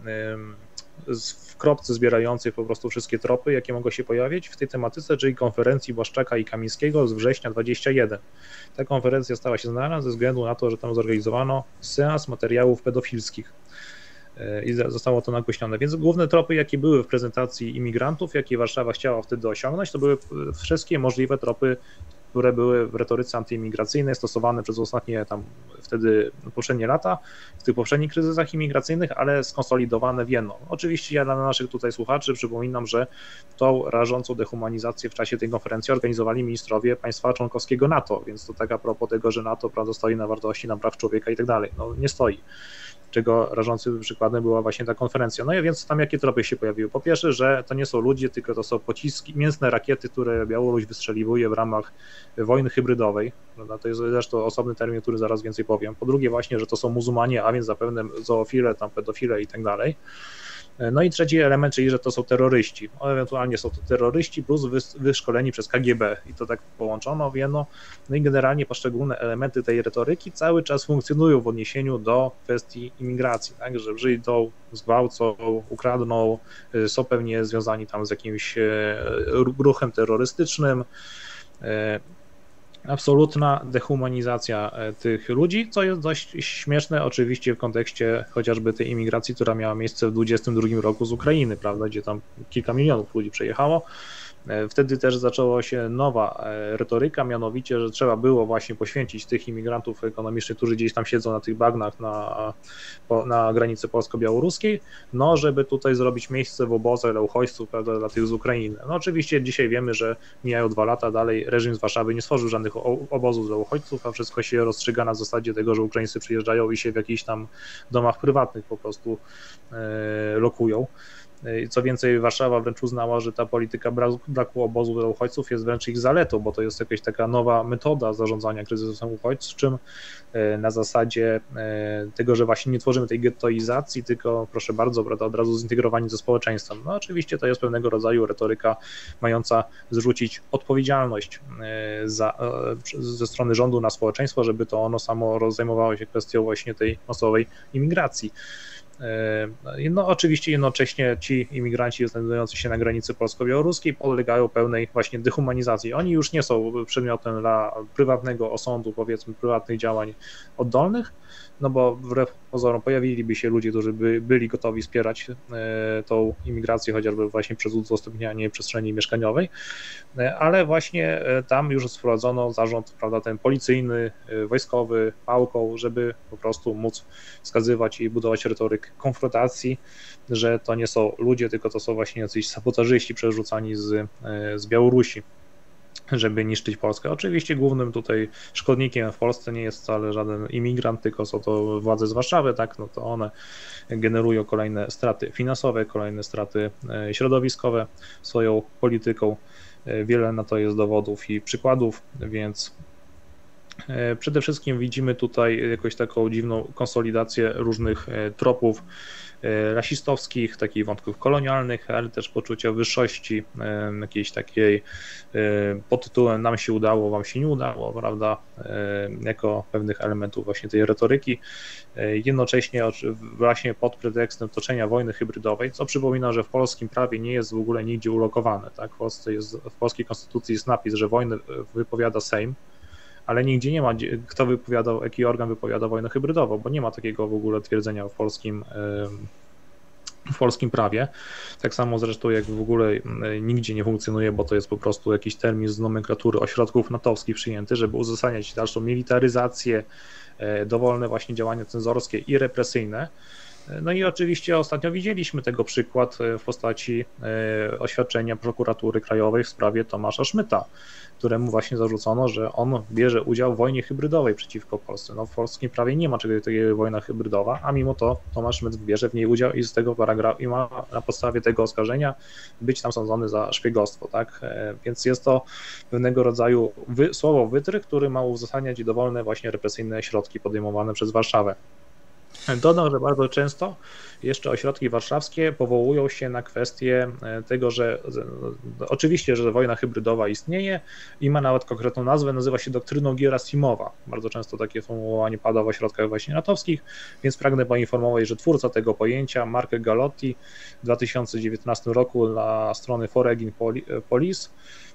w kropce zbierającej po prostu wszystkie tropy, jakie mogą się pojawić w tej tematyce, czyli konferencji Błaszczaka i Kamińskiego z września dwudziestego pierwszego. Ta konferencja stała się znana ze względu na to, że tam zorganizowano seans materiałów pedofilskich i zostało to nagłośnione. Więc główne tropy, jakie były w prezentacji imigrantów, jakie Warszawa chciała wtedy osiągnąć, to były wszystkie możliwe tropy, które były w retoryce antyimigracyjnej stosowane przez ostatnie tam wtedy poprzednie lata, w tych poprzednich kryzysach imigracyjnych, ale skonsolidowane w jedno. Oczywiście ja dla naszych tutaj słuchaczy przypominam, że tą rażącą dehumanizację w czasie tej konferencji organizowali ministrowie państwa członkowskiego NATO, więc to tak a propos tego, że NATO, prawda, stoi na wartości, na praw człowieka i tak dalej. No nie stoi. Czego rażącym przykładem była właśnie ta konferencja. No i więc tam jakie tropy się pojawiły? Po pierwsze, że to nie są ludzie, tylko to są pociski, mięsne rakiety, które Białoruś wystrzeliwuje w ramach wojny hybrydowej. Prawda? To jest zresztą osobny termin, który zaraz więcej powiem. Po drugie właśnie, że to są muzułmanie, a więc zapewne zoofile, tam pedofile i tak dalej. No i trzeci element, czyli że to są terroryści. No, ewentualnie są to terroryści plus wyszkoleni przez K G B i to tak połączono w jedno. No i generalnie poszczególne elementy tej retoryki cały czas funkcjonują w odniesieniu do kwestii imigracji, tak, że przyjdą, zgwałcą, ukradną, są pewnie związani tam z jakimś ruchem terrorystycznym. Absolutna dehumanizacja tych ludzi, co jest dość śmieszne oczywiście w kontekście chociażby tej imigracji, która miała miejsce w dwudziestym drugim roku z Ukrainy, prawda, gdzie tam kilka milionów ludzi przyjechało. Wtedy też zaczęła się nowa retoryka, mianowicie, że trzeba było właśnie poświęcić tych imigrantów ekonomicznych, którzy gdzieś tam siedzą na tych bagnach na, na granicy polsko-białoruskiej, no żeby tutaj zrobić miejsce w obozach dla uchodźców, prawda, dla tych z Ukrainy. No oczywiście dzisiaj wiemy, że mijają dwa lata, dalej reżim z Warszawy nie stworzył żadnych obozów dla uchodźców, a wszystko się rozstrzyga na zasadzie tego, że Ukraińcy przyjeżdżają i się w jakichś tam domach prywatnych po prostu e, lokują. Co więcej, Warszawa wręcz uznała, że ta polityka braku obozu dla uchodźców jest wręcz ich zaletą, bo to jest jakaś taka nowa metoda zarządzania kryzysem uchodźczym na zasadzie tego, że właśnie nie tworzymy tej gettoizacji, tylko proszę bardzo, prawda, od razu zintegrowani ze społeczeństwem. No oczywiście to jest pewnego rodzaju retoryka mająca zrzucić odpowiedzialność za, ze strony rządu na społeczeństwo, żeby to ono samo zajmowało się kwestią właśnie tej masowej imigracji. No oczywiście jednocześnie ci imigranci znajdujący się na granicy polsko-białoruskiej podlegają pełnej właśnie dehumanizacji. Oni już nie są przedmiotem dla prywatnego osądu, powiedzmy prywatnych działań oddolnych, no bo wbrew pozorom pojawiliby się ludzie, którzy by byli gotowi wspierać tą imigrację, chociażby właśnie przez udostępnianie przestrzeni mieszkaniowej, ale właśnie tam już wprowadzono zarząd, prawda, ten policyjny, wojskowy, pałką, żeby po prostu móc wskazywać i budować retorykę konfrontacji, że to nie są ludzie, tylko to są właśnie jacyś sabotażyści przerzucani z, z Białorusi, żeby niszczyć Polskę. Oczywiście głównym tutaj szkodnikiem w Polsce nie jest wcale żaden imigrant, tylko są to władze z Warszawy, tak, no to one generują kolejne straty finansowe, kolejne straty środowiskowe swoją polityką. Wiele na to jest dowodów i przykładów, więc przede wszystkim widzimy tutaj jakąś taką dziwną konsolidację różnych tropów rasistowskich, takich wątków kolonialnych, ale też poczucia wyższości, jakiejś takiej pod tytułem nam się udało, wam się nie udało, prawda, jako pewnych elementów właśnie tej retoryki. Jednocześnie właśnie pod pretekstem toczenia wojny hybrydowej, co przypomina, że w polskim prawie nie jest w ogóle nigdzie ulokowane, tak? W Polsce jest, w polskiej konstytucji jest napis, że wojnę wypowiada Sejm, ale nigdzie nie ma, kto wypowiadał, jaki organ wypowiada wojnę hybrydową, bo nie ma takiego w ogóle twierdzenia w polskim, w polskim prawie. Tak samo zresztą jak w ogóle nigdzie nie funkcjonuje, bo to jest po prostu jakiś termin z nomenklatury ośrodków natowskich przyjęty, żeby uzasadniać dalszą militaryzację, dowolne właśnie działania cenzorskie i represyjne. No i oczywiście ostatnio widzieliśmy tego przykład w postaci oświadczenia prokuratury krajowej w sprawie Tomasza Szmyta, któremu właśnie zarzucono, że on bierze udział w wojnie hybrydowej przeciwko Polsce. No w polskim prawie nie ma czegoś takiego wojna hybrydowa, a mimo to Tomasz Szmyt bierze w niej udział i z tego paragrafu i ma na podstawie tego oskarżenia być tam sądzony za szpiegostwo, tak? Więc jest to pewnego rodzaju wy, słowo wytrych, który ma uzasadniać dowolne właśnie represyjne środki podejmowane przez Warszawę. Dodam, że bardzo często jeszcze ośrodki warszawskie powołują się na kwestię tego, że oczywiście, że wojna hybrydowa istnieje i ma nawet konkretną nazwę, nazywa się doktryną Gierasimowa. Bardzo często takie sformułowanie pada w ośrodkach właśnie natowskich, więc pragnę poinformować, że twórca tego pojęcia, Mark Galotti, w dwa tysiące dziewiętnastym roku na strony Foreign Police,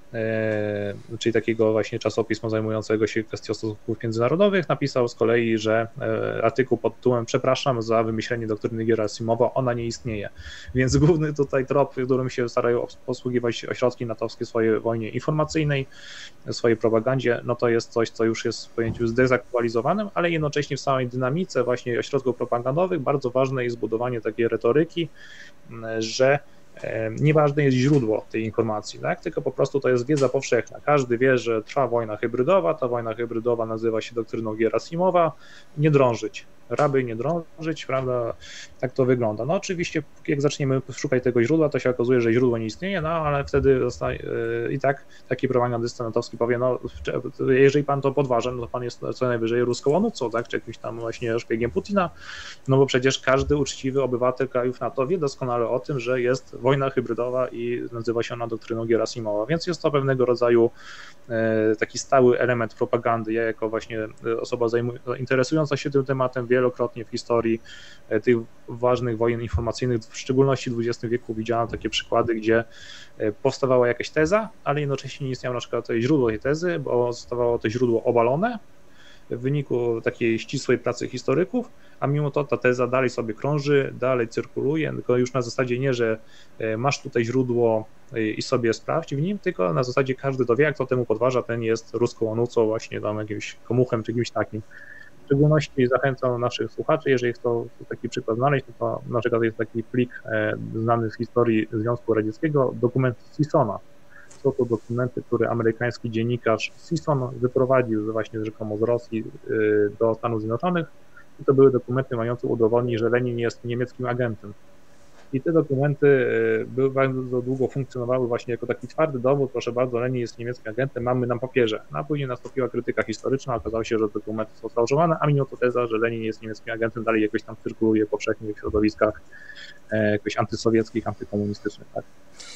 czyli takiego właśnie czasopisma zajmującego się kwestią stosunków międzynarodowych, napisał z kolei, że artykuł pod tytułem "Przepraszam za wymyślenie doktryny Gierasimowa, ona nie istnieje". Więc główny tutaj trop, w którym się starają posługiwać ośrodki natowskie w swojej wojnie informacyjnej, w swojej propagandzie, no to jest coś, co już jest w pojęciu zdezaktualizowanym, ale jednocześnie w samej dynamice właśnie ośrodków propagandowych bardzo ważne jest budowanie takiej retoryki, że nieważne jest źródło tej informacji, tak? Tylko po prostu to jest wiedza powszechna. Każdy wie, że trwa wojna hybrydowa, ta wojna hybrydowa nazywa się doktryną Gierasimowa, nie drążyć, raby nie drążyć, prawda? Tak to wygląda. No oczywiście jak zaczniemy szukać tego źródła, to się okazuje, że źródło nie istnieje, no ale wtedy zostaje, i tak taki propagandysta natowski powie, no jeżeli pan to podważa, no to pan jest co najwyżej ruską onucą, tak? Czy jakimś tam właśnie szpiegiem Putina, no bo przecież każdy uczciwy obywatel krajów NATO wie doskonale o tym, że jest wojna hybrydowa i nazywa się ona doktryną Gierasimowa, więc jest to pewnego rodzaju taki stały element propagandy. Ja jako właśnie osoba interesująca się tym tematem wielokrotnie w historii tych ważnych wojen informacyjnych, w szczególności w dwudziestym wieku, widziałem takie przykłady, gdzie powstawała jakaś teza, ale jednocześnie nie istniało na przykład źródło tej tezy, bo zostawało to źródło obalone w wyniku takiej ścisłej pracy historyków, a mimo to ta teza dalej sobie krąży, dalej cyrkuluje, tylko już na zasadzie nie, że masz tutaj źródło i sobie sprawdź w nim, tylko na zasadzie każdy to wie, jak to temu podważa, ten jest ruską onucą, właśnie tam jakimś komuchem czy kimś takim. W szczególności zachęcam naszych słuchaczy, jeżeli chcą taki przykład znaleźć, to na przykład jest taki plik znany z historii Związku Radzieckiego, dokument Sissona. Są to dokumenty, które amerykański dziennikarz Sisson wyprowadził właśnie rzekomo z Rosji do Stanów Zjednoczonych i to były dokumenty mające udowodnić, że Lenin jest niemieckim agentem. I te dokumenty były bardzo długo funkcjonowały właśnie jako taki twardy dowód, proszę bardzo, Lenin jest niemieckim agentem, mamy na papierze. No a później nastąpiła krytyka historyczna, okazało się, że dokumenty są sfałszowane, a mimo to teza, że Lenin jest niemieckim agentem, dalej jakoś tam cyrkuluje powszechnie w środowiskach jakoś antysowieckich, antykomunistycznych. Tak?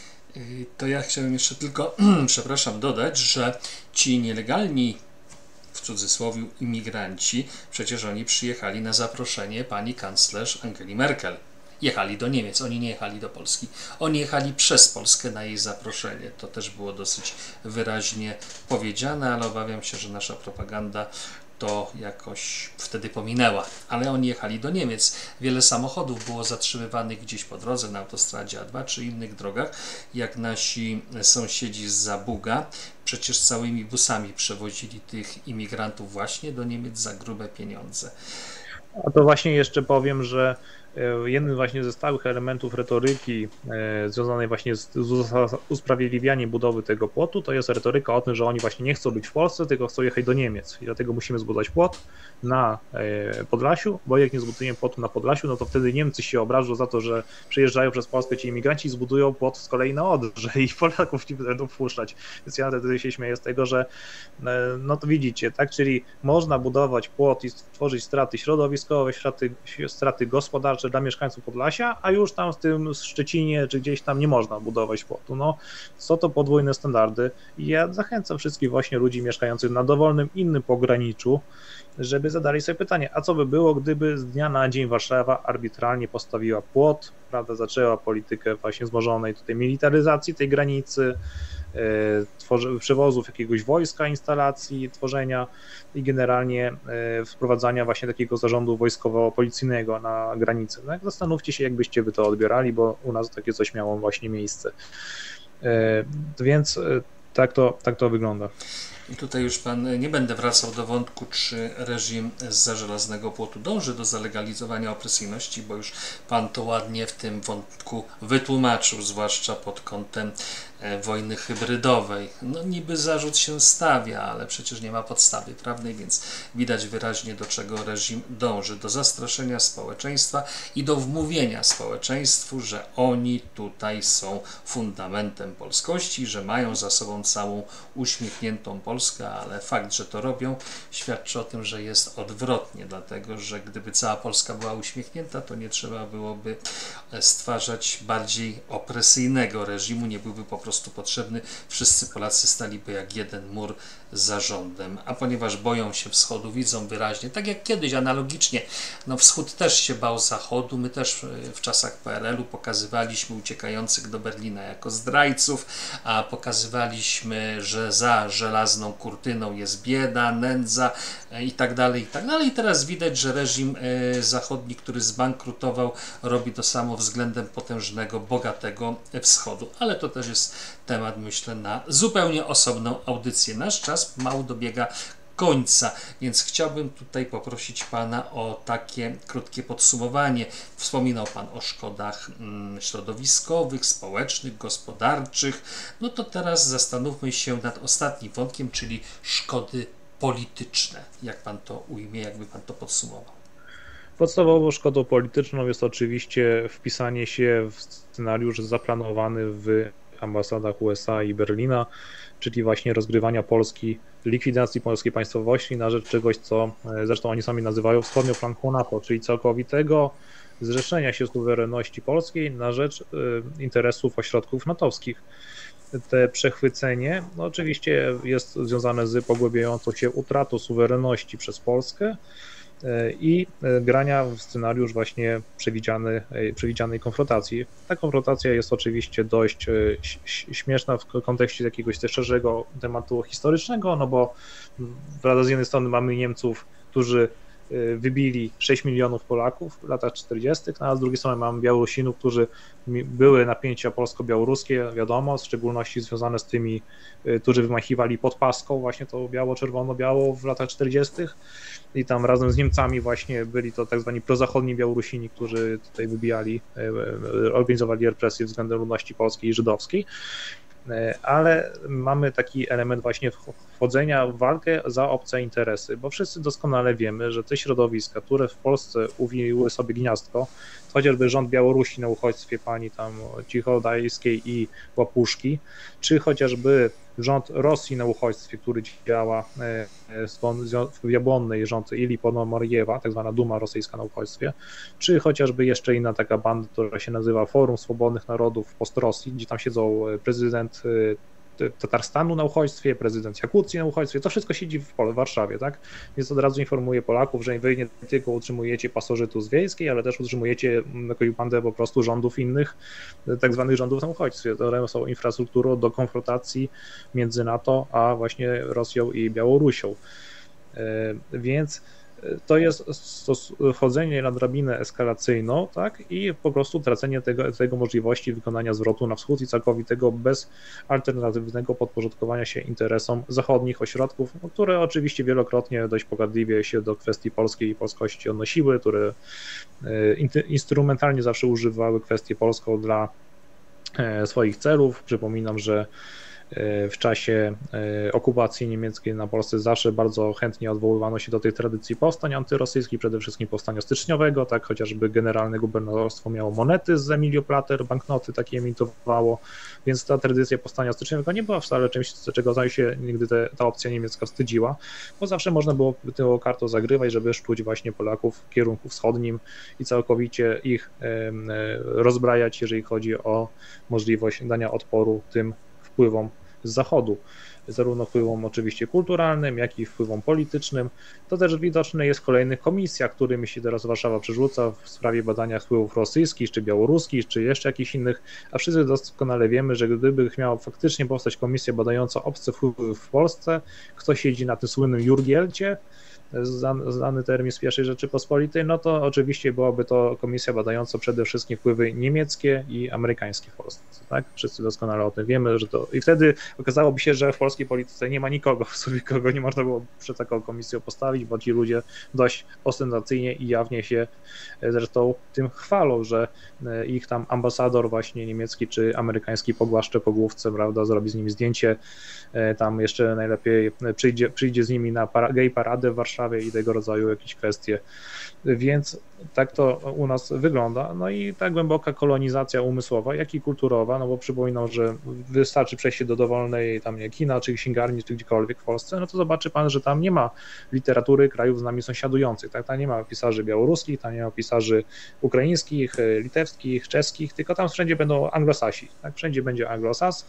To ja chciałem jeszcze tylko, przepraszam, dodać, że ci nielegalni, w cudzysłowie, imigranci, przecież oni przyjechali na zaproszenie pani kanclerz Angeli Merkel. Jechali do Niemiec, oni nie jechali do Polski. Oni jechali przez Polskę na jej zaproszenie. To też było dosyć wyraźnie powiedziane, ale obawiam się, że nasza propaganda to jakoś wtedy pominęła. Ale oni jechali do Niemiec. Wiele samochodów było zatrzymywanych gdzieś po drodze na autostradzie A dwa czy innych drogach, jak nasi sąsiedzi z Zabuga przecież całymi busami przewozili tych imigrantów właśnie do Niemiec za grube pieniądze. A to właśnie jeszcze powiem, że jednym właśnie ze stałych elementów retoryki e, związanej właśnie z, z usprawiedliwianiem budowy tego płotu, to jest retoryka o tym, że oni właśnie nie chcą być w Polsce, tylko chcą jechać do Niemiec i dlatego musimy zbudować płot na e, Podlasiu, bo jak nie zbudujemy płotu na Podlasiu, no to wtedy Niemcy się obrażą za to, że przyjeżdżają przez Polskę ci imigranci i zbudują płot z kolei na Odrze i Polaków nie będą wpuszczać. Więc ja wtedy się śmieję z tego, że e, no to widzicie, tak, czyli można budować płot i stworzyć straty środowiskowe, straty, straty gospodarcze dla mieszkańców Podlasia, a już tam w tym Szczecinie czy gdzieś tam nie można budować płotu. No, są to podwójne standardy i ja zachęcam wszystkich właśnie ludzi mieszkających na dowolnym innym pograniczu, żeby zadali sobie pytanie, a co by było, gdyby z dnia na dzień Warszawa arbitralnie postawiła płot, prawda, zaczęła politykę właśnie wzmożonej tutaj militaryzacji tej granicy, Tworzy, przewozów jakiegoś wojska, instalacji, tworzenia i generalnie wprowadzania właśnie takiego zarządu wojskowo-policyjnego na granicy. No jak zastanówcie się, jakbyście wy to odbierali, bo u nas takie coś miało właśnie miejsce. Więc tak to, tak to wygląda. I tutaj już pan, nie będę wracał do wątku, czy reżim zza żelaznego płotu dąży do zalegalizowania opresyjności, bo już pan to ładnie w tym wątku wytłumaczył, zwłaszcza pod kątem wojny hybrydowej. No niby zarzut się stawia, ale przecież nie ma podstawy prawnej, więc widać wyraźnie, do czego reżim dąży. Do zastraszenia społeczeństwa i do wmówienia społeczeństwu, że oni tutaj są fundamentem polskości, że mają za sobą całą uśmiechniętą Polskę, ale fakt, że to robią, świadczy o tym, że jest odwrotnie, dlatego że gdyby cała Polska była uśmiechnięta, to nie trzeba byłoby stwarzać bardziej opresyjnego reżimu, nie byłby po prostu potrzebny, wszyscy Polacy staliby jak jeden mur za rządem, a ponieważ boją się wschodu, widzą wyraźnie, tak jak kiedyś analogicznie, no wschód też się bał zachodu, my też w czasach P R L u pokazywaliśmy uciekających do Berlina jako zdrajców, a pokazywaliśmy, że za żelazną kurtyną jest bieda, nędza i tak dalej, i tak dalej. I teraz widać, że reżim zachodni, który zbankrutował, robi to samo względem potężnego, bogatego wschodu, ale to też jest temat, myślę, na zupełnie osobną audycję. Nasz czas mało dobiega końca, więc chciałbym tutaj poprosić pana o takie krótkie podsumowanie. Wspominał pan o szkodach mm, środowiskowych, społecznych, gospodarczych. No to teraz zastanówmy się nad ostatnim wątkiem, czyli szkody polityczne. Jak pan to ujmie, jakby pan to podsumował? Podstawową szkodą polityczną jest oczywiście wpisanie się w scenariusz zaplanowany w ambasadach U S A i Berlina, czyli właśnie rozgrywania Polski, likwidacji polskiej państwowości na rzecz czegoś, co zresztą oni sami nazywają wschodnią flanką NATO, czyli całkowitego zrzeszenia się suwerenności polskiej na rzecz interesów ośrodków natowskich. Te przechwycenie no oczywiście jest związane z pogłębiającą się utratą suwerenności przez Polskę i grania w scenariusz właśnie przewidziany, przewidzianej konfrontacji. Ta konfrontacja jest oczywiście dość śmieszna w kontekście jakiegoś też szerszego tematu historycznego, no bo prawda, z jednej strony mamy Niemców, którzy wybili sześć milionów Polaków w latach czterdziestych, a z drugiej strony mamy Białorusinów, którzy były napięcia polsko-białoruskie, wiadomo, w szczególności związane z tymi, którzy wymachiwali pod paską właśnie to biało-czerwono-biało w latach czterdziestych i tam razem z Niemcami właśnie byli to tak zwani prozachodni Białorusini, którzy tutaj wybijali, organizowali represje względem ludności polskiej i żydowskiej. ale mamy taki element właśnie wchodzenia w walkę za obce interesy, bo wszyscy doskonale wiemy, że te środowiska, które w Polsce uwiły sobie gniazdko, chociażby rząd Białorusi na uchodźstwie pani tam Cichodajskiej i Łapuszki, czy chociażby rząd Rosji na uchodźstwie, który działa w Jabłonnej, rząd Ili Ponomariewa, tak zwana Duma rosyjska na uchodźstwie, czy chociażby jeszcze inna taka banda, która się nazywa Forum Swobodnych Narodów Post-Rosji, gdzie tam siedzą prezydent Tatarstanu na uchodźstwie, prezydent Jakucji na uchodźstwie, to wszystko siedzi w, w Warszawie, tak? Więc od razu informuję Polaków, że wy nie tylko utrzymujecie pasożytu z wiejskiej, ale też utrzymujecie taką bandę po prostu rządów innych, tak zwanych rządów na uchodźstwie. To są infrastrukturą do konfrontacji między NATO a właśnie Rosją i Białorusią. Więc to jest wchodzenie na drabinę eskalacyjną, tak, i po prostu tracenie tego, tego możliwości wykonania zwrotu na wschód i całkowitego bez alternatywnego podporządkowania się interesom zachodnich ośrodków, no, które oczywiście wielokrotnie dość pogardliwie się do kwestii polskiej i polskości odnosiły, które instrumentalnie zawsze używały kwestię polską dla swoich celów. Przypominam, że w czasie okupacji niemieckiej na Polsce zawsze bardzo chętnie odwoływano się do tej tradycji powstań antyrosyjskich, przede wszystkim powstania styczniowego, tak, chociażby generalne gubernatorstwo miało monety z Emilio Plater, banknoty takie emitowało, więc ta tradycja powstania styczniowego nie była wcale czymś, z czego się nigdy te, ta opcja niemiecka wstydziła, bo zawsze można było tą kartą zagrywać, żeby szczuć właśnie Polaków w kierunku wschodnim i całkowicie ich rozbrajać, jeżeli chodzi o możliwość dania odporu tym wpływom z zachodu, zarówno wpływom oczywiście kulturalnym, jak i wpływom politycznym. To też widoczne jest w kolejnych komisjach, którymi się teraz Warszawa przerzuca w sprawie badania wpływów rosyjskich, czy białoruskich, czy jeszcze jakichś innych, a wszyscy doskonale wiemy, że gdyby miała faktycznie powstać komisja badająca obce wpływy w Polsce, kto siedzi na tym słynnym Jurgielcie, znany termin z pierwszej Rzeczypospolitej, no to oczywiście byłaby to komisja badająca przede wszystkim wpływy niemieckie i amerykańskie w Polsce, tak? Wszyscy doskonale o tym wiemy, że to i wtedy okazałoby się, że w polskiej polityce nie ma nikogo, w sobie kogo nie można było przed taką komisją postawić, bo ci ludzie dość ostentacyjnie i jawnie się zresztą tym chwalą, że ich tam ambasador właśnie niemiecki czy amerykański pogłaszcze po główce, prawda, zrobi z nimi zdjęcie, tam jeszcze najlepiej przyjdzie, przyjdzie z nimi na para, gay paradę w Warszawie i tego rodzaju jakieś kwestie, więc tak to u nas wygląda. No i ta głęboka kolonizacja umysłowa, jak i kulturowa, no bo przypominam, że wystarczy przejść się do dowolnej tam nie, kina, czy księgarni, czy gdziekolwiek w Polsce, no to zobaczy pan, że tam nie ma literatury krajów z nami sąsiadujących, tak? Tam nie ma pisarzy białoruskich, tam nie ma pisarzy ukraińskich, litewskich, czeskich, tylko tam wszędzie będą anglosasi, tak? Wszędzie będzie anglosas,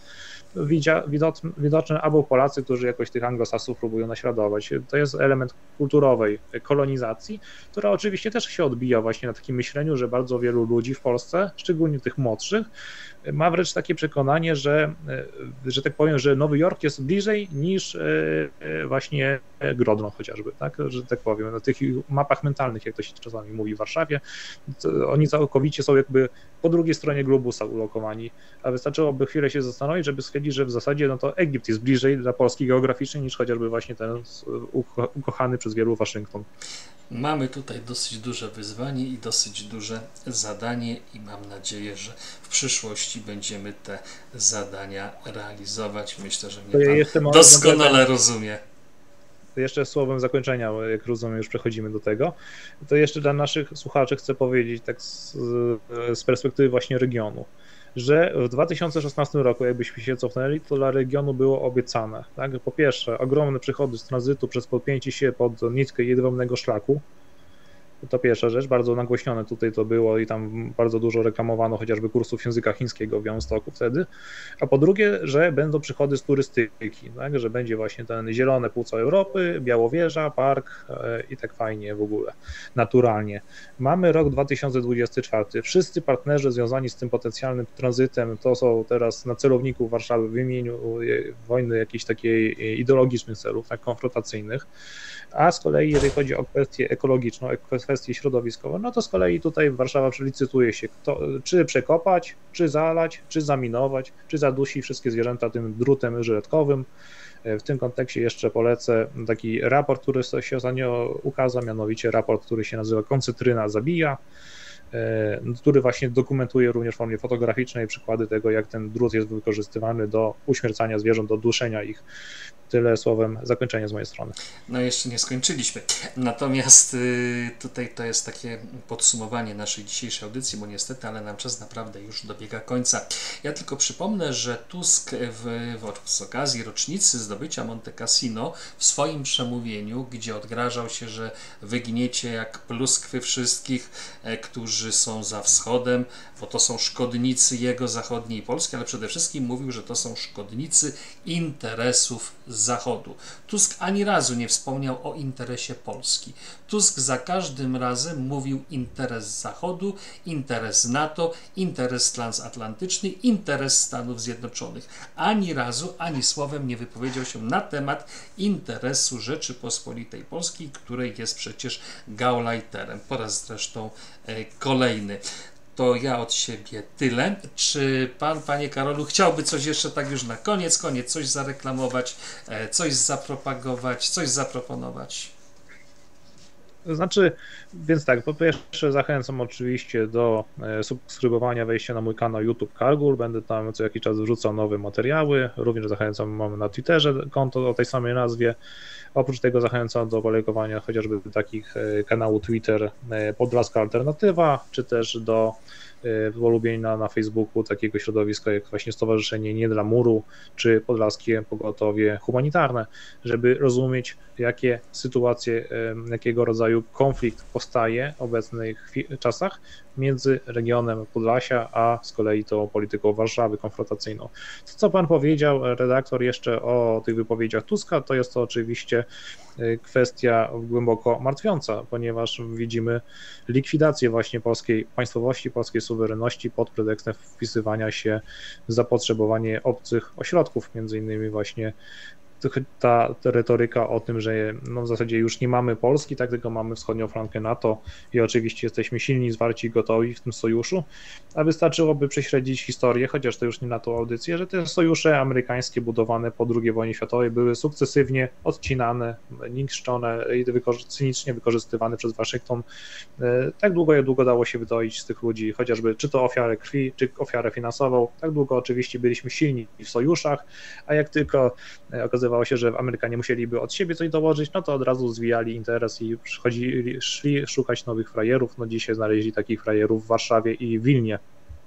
widoczne albo Polacy, którzy jakoś tych anglosasów próbują naśladować. To jest element kulturowej kolonizacji, która oczywiście też się odbija właśnie na takim myśleniu, że bardzo wielu ludzi w Polsce, szczególnie tych młodszych, ma wręcz takie przekonanie, że, że tak powiem, że Nowy Jork jest bliżej niż właśnie Grodno chociażby, tak, że tak powiem, na tych mapach mentalnych, jak to się czasami mówi w Warszawie, oni całkowicie są jakby po drugiej stronie globusa ulokowani, a wystarczyłoby chwilę się zastanowić, żeby stwierdzić, że w zasadzie no to Egipt jest bliżej dla Polski geograficznie niż chociażby właśnie ten ukochany przez wielu Waszyngton. Mamy tutaj dosyć duże wyzwanie i dosyć duże zadanie i mam nadzieję, że w przyszłości będziemy te zadania realizować. Myślę, że mnie ja pan doskonale rozumie. To jeszcze słowem zakończenia, jak rozumiem, już przechodzimy do tego, to jeszcze dla naszych słuchaczy chcę powiedzieć tak z, z perspektywy właśnie regionu, że w dwa tysiące szesnastym roku, jakbyśmy się cofnęli, to dla regionu było obiecane, tak? Po pierwsze, ogromne przychody z tranzytu przez podpięcie się pod nitkę jedwabnego szlaku. To pierwsza rzecz, bardzo nagłośnione tutaj to było i tam bardzo dużo reklamowano chociażby kursów języka chińskiego w Białymstoku wtedy. A po drugie, że będą przychody z turystyki, tak? Że będzie właśnie ten zielone płuco Europy, Białowieża, park e, i tak fajnie w ogóle, naturalnie. Mamy rok dwa tysiące dwudziesty czwarty. Wszyscy partnerzy związani z tym potencjalnym tranzytem to są teraz na celowniku Warszawy w imieniu wojny jakichś takiej ideologicznych celów, tak konfrontacyjnych. A z kolei jeżeli chodzi o kwestię ekologiczną, kwestie środowiskowe, no to z kolei tutaj Warszawa przelicytuje się, kto, czy przekopać, czy zalać, czy zaminować, czy zadusi wszystkie zwierzęta tym drutem żyletkowym. W tym kontekście jeszcze polecę taki raport, który się ostatnio ukazał, mianowicie raport, który się nazywa Koncytryna zabija. który właśnie dokumentuje również w formie fotograficznej przykłady tego, jak ten drut jest wykorzystywany do uśmiercania zwierząt, do duszenia ich. Tyle słowem zakończenie z mojej strony. No jeszcze nie skończyliśmy. Natomiast y, tutaj to jest takie podsumowanie naszej dzisiejszej audycji, bo niestety, ale nam czas naprawdę już dobiega końca. Ja tylko przypomnę, że Tusk w, w, z okazji rocznicy zdobycia Monte Cassino w swoim przemówieniu, gdzie odgrażał się, że wygniecie jak pluskwy wszystkich, e, którzy są za wschodem, bo to są szkodnicy jego zachodniej Polski, ale przede wszystkim mówił, że to są szkodnicy interesów Zachodu. Tusk ani razu nie wspomniał o interesie Polski. Tusk za każdym razem mówił interes Zachodu, interes NATO, interes transatlantyczny, interes Stanów Zjednoczonych. Ani razu, ani słowem nie wypowiedział się na temat interesu Rzeczypospolitej Polskiej, której jest przecież gauleiterem. Po raz zresztą e, kolejny. To ja od siebie tyle. Czy pan, panie Karolu, chciałby coś jeszcze tak już na koniec, koniec, coś zareklamować, coś zapropagować, coś zaproponować? Znaczy, więc tak, po pierwsze zachęcam oczywiście do subskrybowania, wejścia na mój kanał YouTube Kargul, będę tam co jakiś czas wrzucał nowe materiały, również zachęcam, mamy na Twitterze konto o tej samej nazwie. Oprócz tego zachęcam do polegowania chociażby takich kanału Twitter Podlaska Alternatywa, czy też do polubienia na Facebooku takiego środowiska jak właśnie Stowarzyszenie Nie dla Muru, czy Podlaskie Pogotowie Humanitarne, żeby rozumieć, jakie sytuacje, jakiego rodzaju konflikt powstaje w obecnych czasach między regionem Podlasia, a z kolei tą polityką Warszawy konfrontacyjną. To, co pan powiedział, redaktor, jeszcze o tych wypowiedziach Tuska, to jest to oczywiście kwestia głęboko martwiąca, ponieważ widzimy likwidację właśnie polskiej państwowości, polskiej suwerenności pod pretekstem wpisywania się w zapotrzebowanie obcych ośrodków, między innymi właśnie ta, ta retoryka o tym, że no w zasadzie już nie mamy Polski, tak, tylko mamy wschodnią flankę NATO i oczywiście jesteśmy silni, zwarci i gotowi w tym sojuszu, a wystarczyłoby prześledzić historię, chociaż to już nie na tą audycję, że te sojusze amerykańskie budowane po drugiej wojnie światowej były sukcesywnie odcinane, niszczone i cynicznie wykorzystywane przez Waszyngton tak długo, jak długo dało się wydoić z tych ludzi, chociażby czy to ofiarę krwi, czy ofiarę finansową, tak długo oczywiście byliśmy silni w sojuszach, a jak tylko okazywało się, że Amerykanie musieliby od siebie coś dołożyć, no to od razu zwijali interes i przychodzili, szli szukać nowych frajerów. No dzisiaj znaleźli takich frajerów w Warszawie i Wilnie.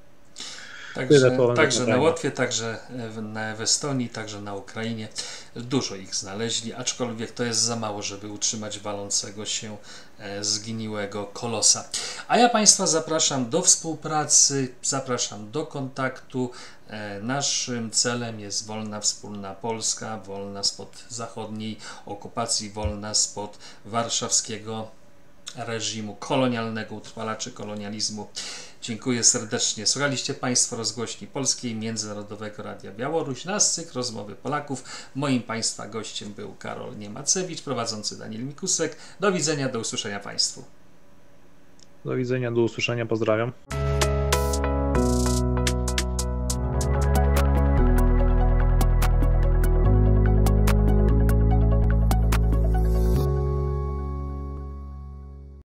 Także, także na Łotwie, także w, w Estonii, także na Ukrainie. Dużo ich znaleźli, aczkolwiek to jest za mało, żeby utrzymać walącego się e, zgniłego kolosa. A ja Państwa zapraszam do współpracy, zapraszam do kontaktu. E, naszym celem jest wolna, wspólna Polska, wolna spod zachodniej okupacji, wolna spod warszawskiego reżimu kolonialnego, utrwalaczy kolonializmu. Dziękuję serdecznie. Słuchaliście Państwo rozgłośni polskiej Międzynarodowego Radia Białoruś na cykl Rozmowy Polaków. Moim Państwa gościem był Karol Niemacewicz, prowadzący Daniel Mikusek. Do widzenia, do usłyszenia Państwu. Do widzenia, do usłyszenia, pozdrawiam.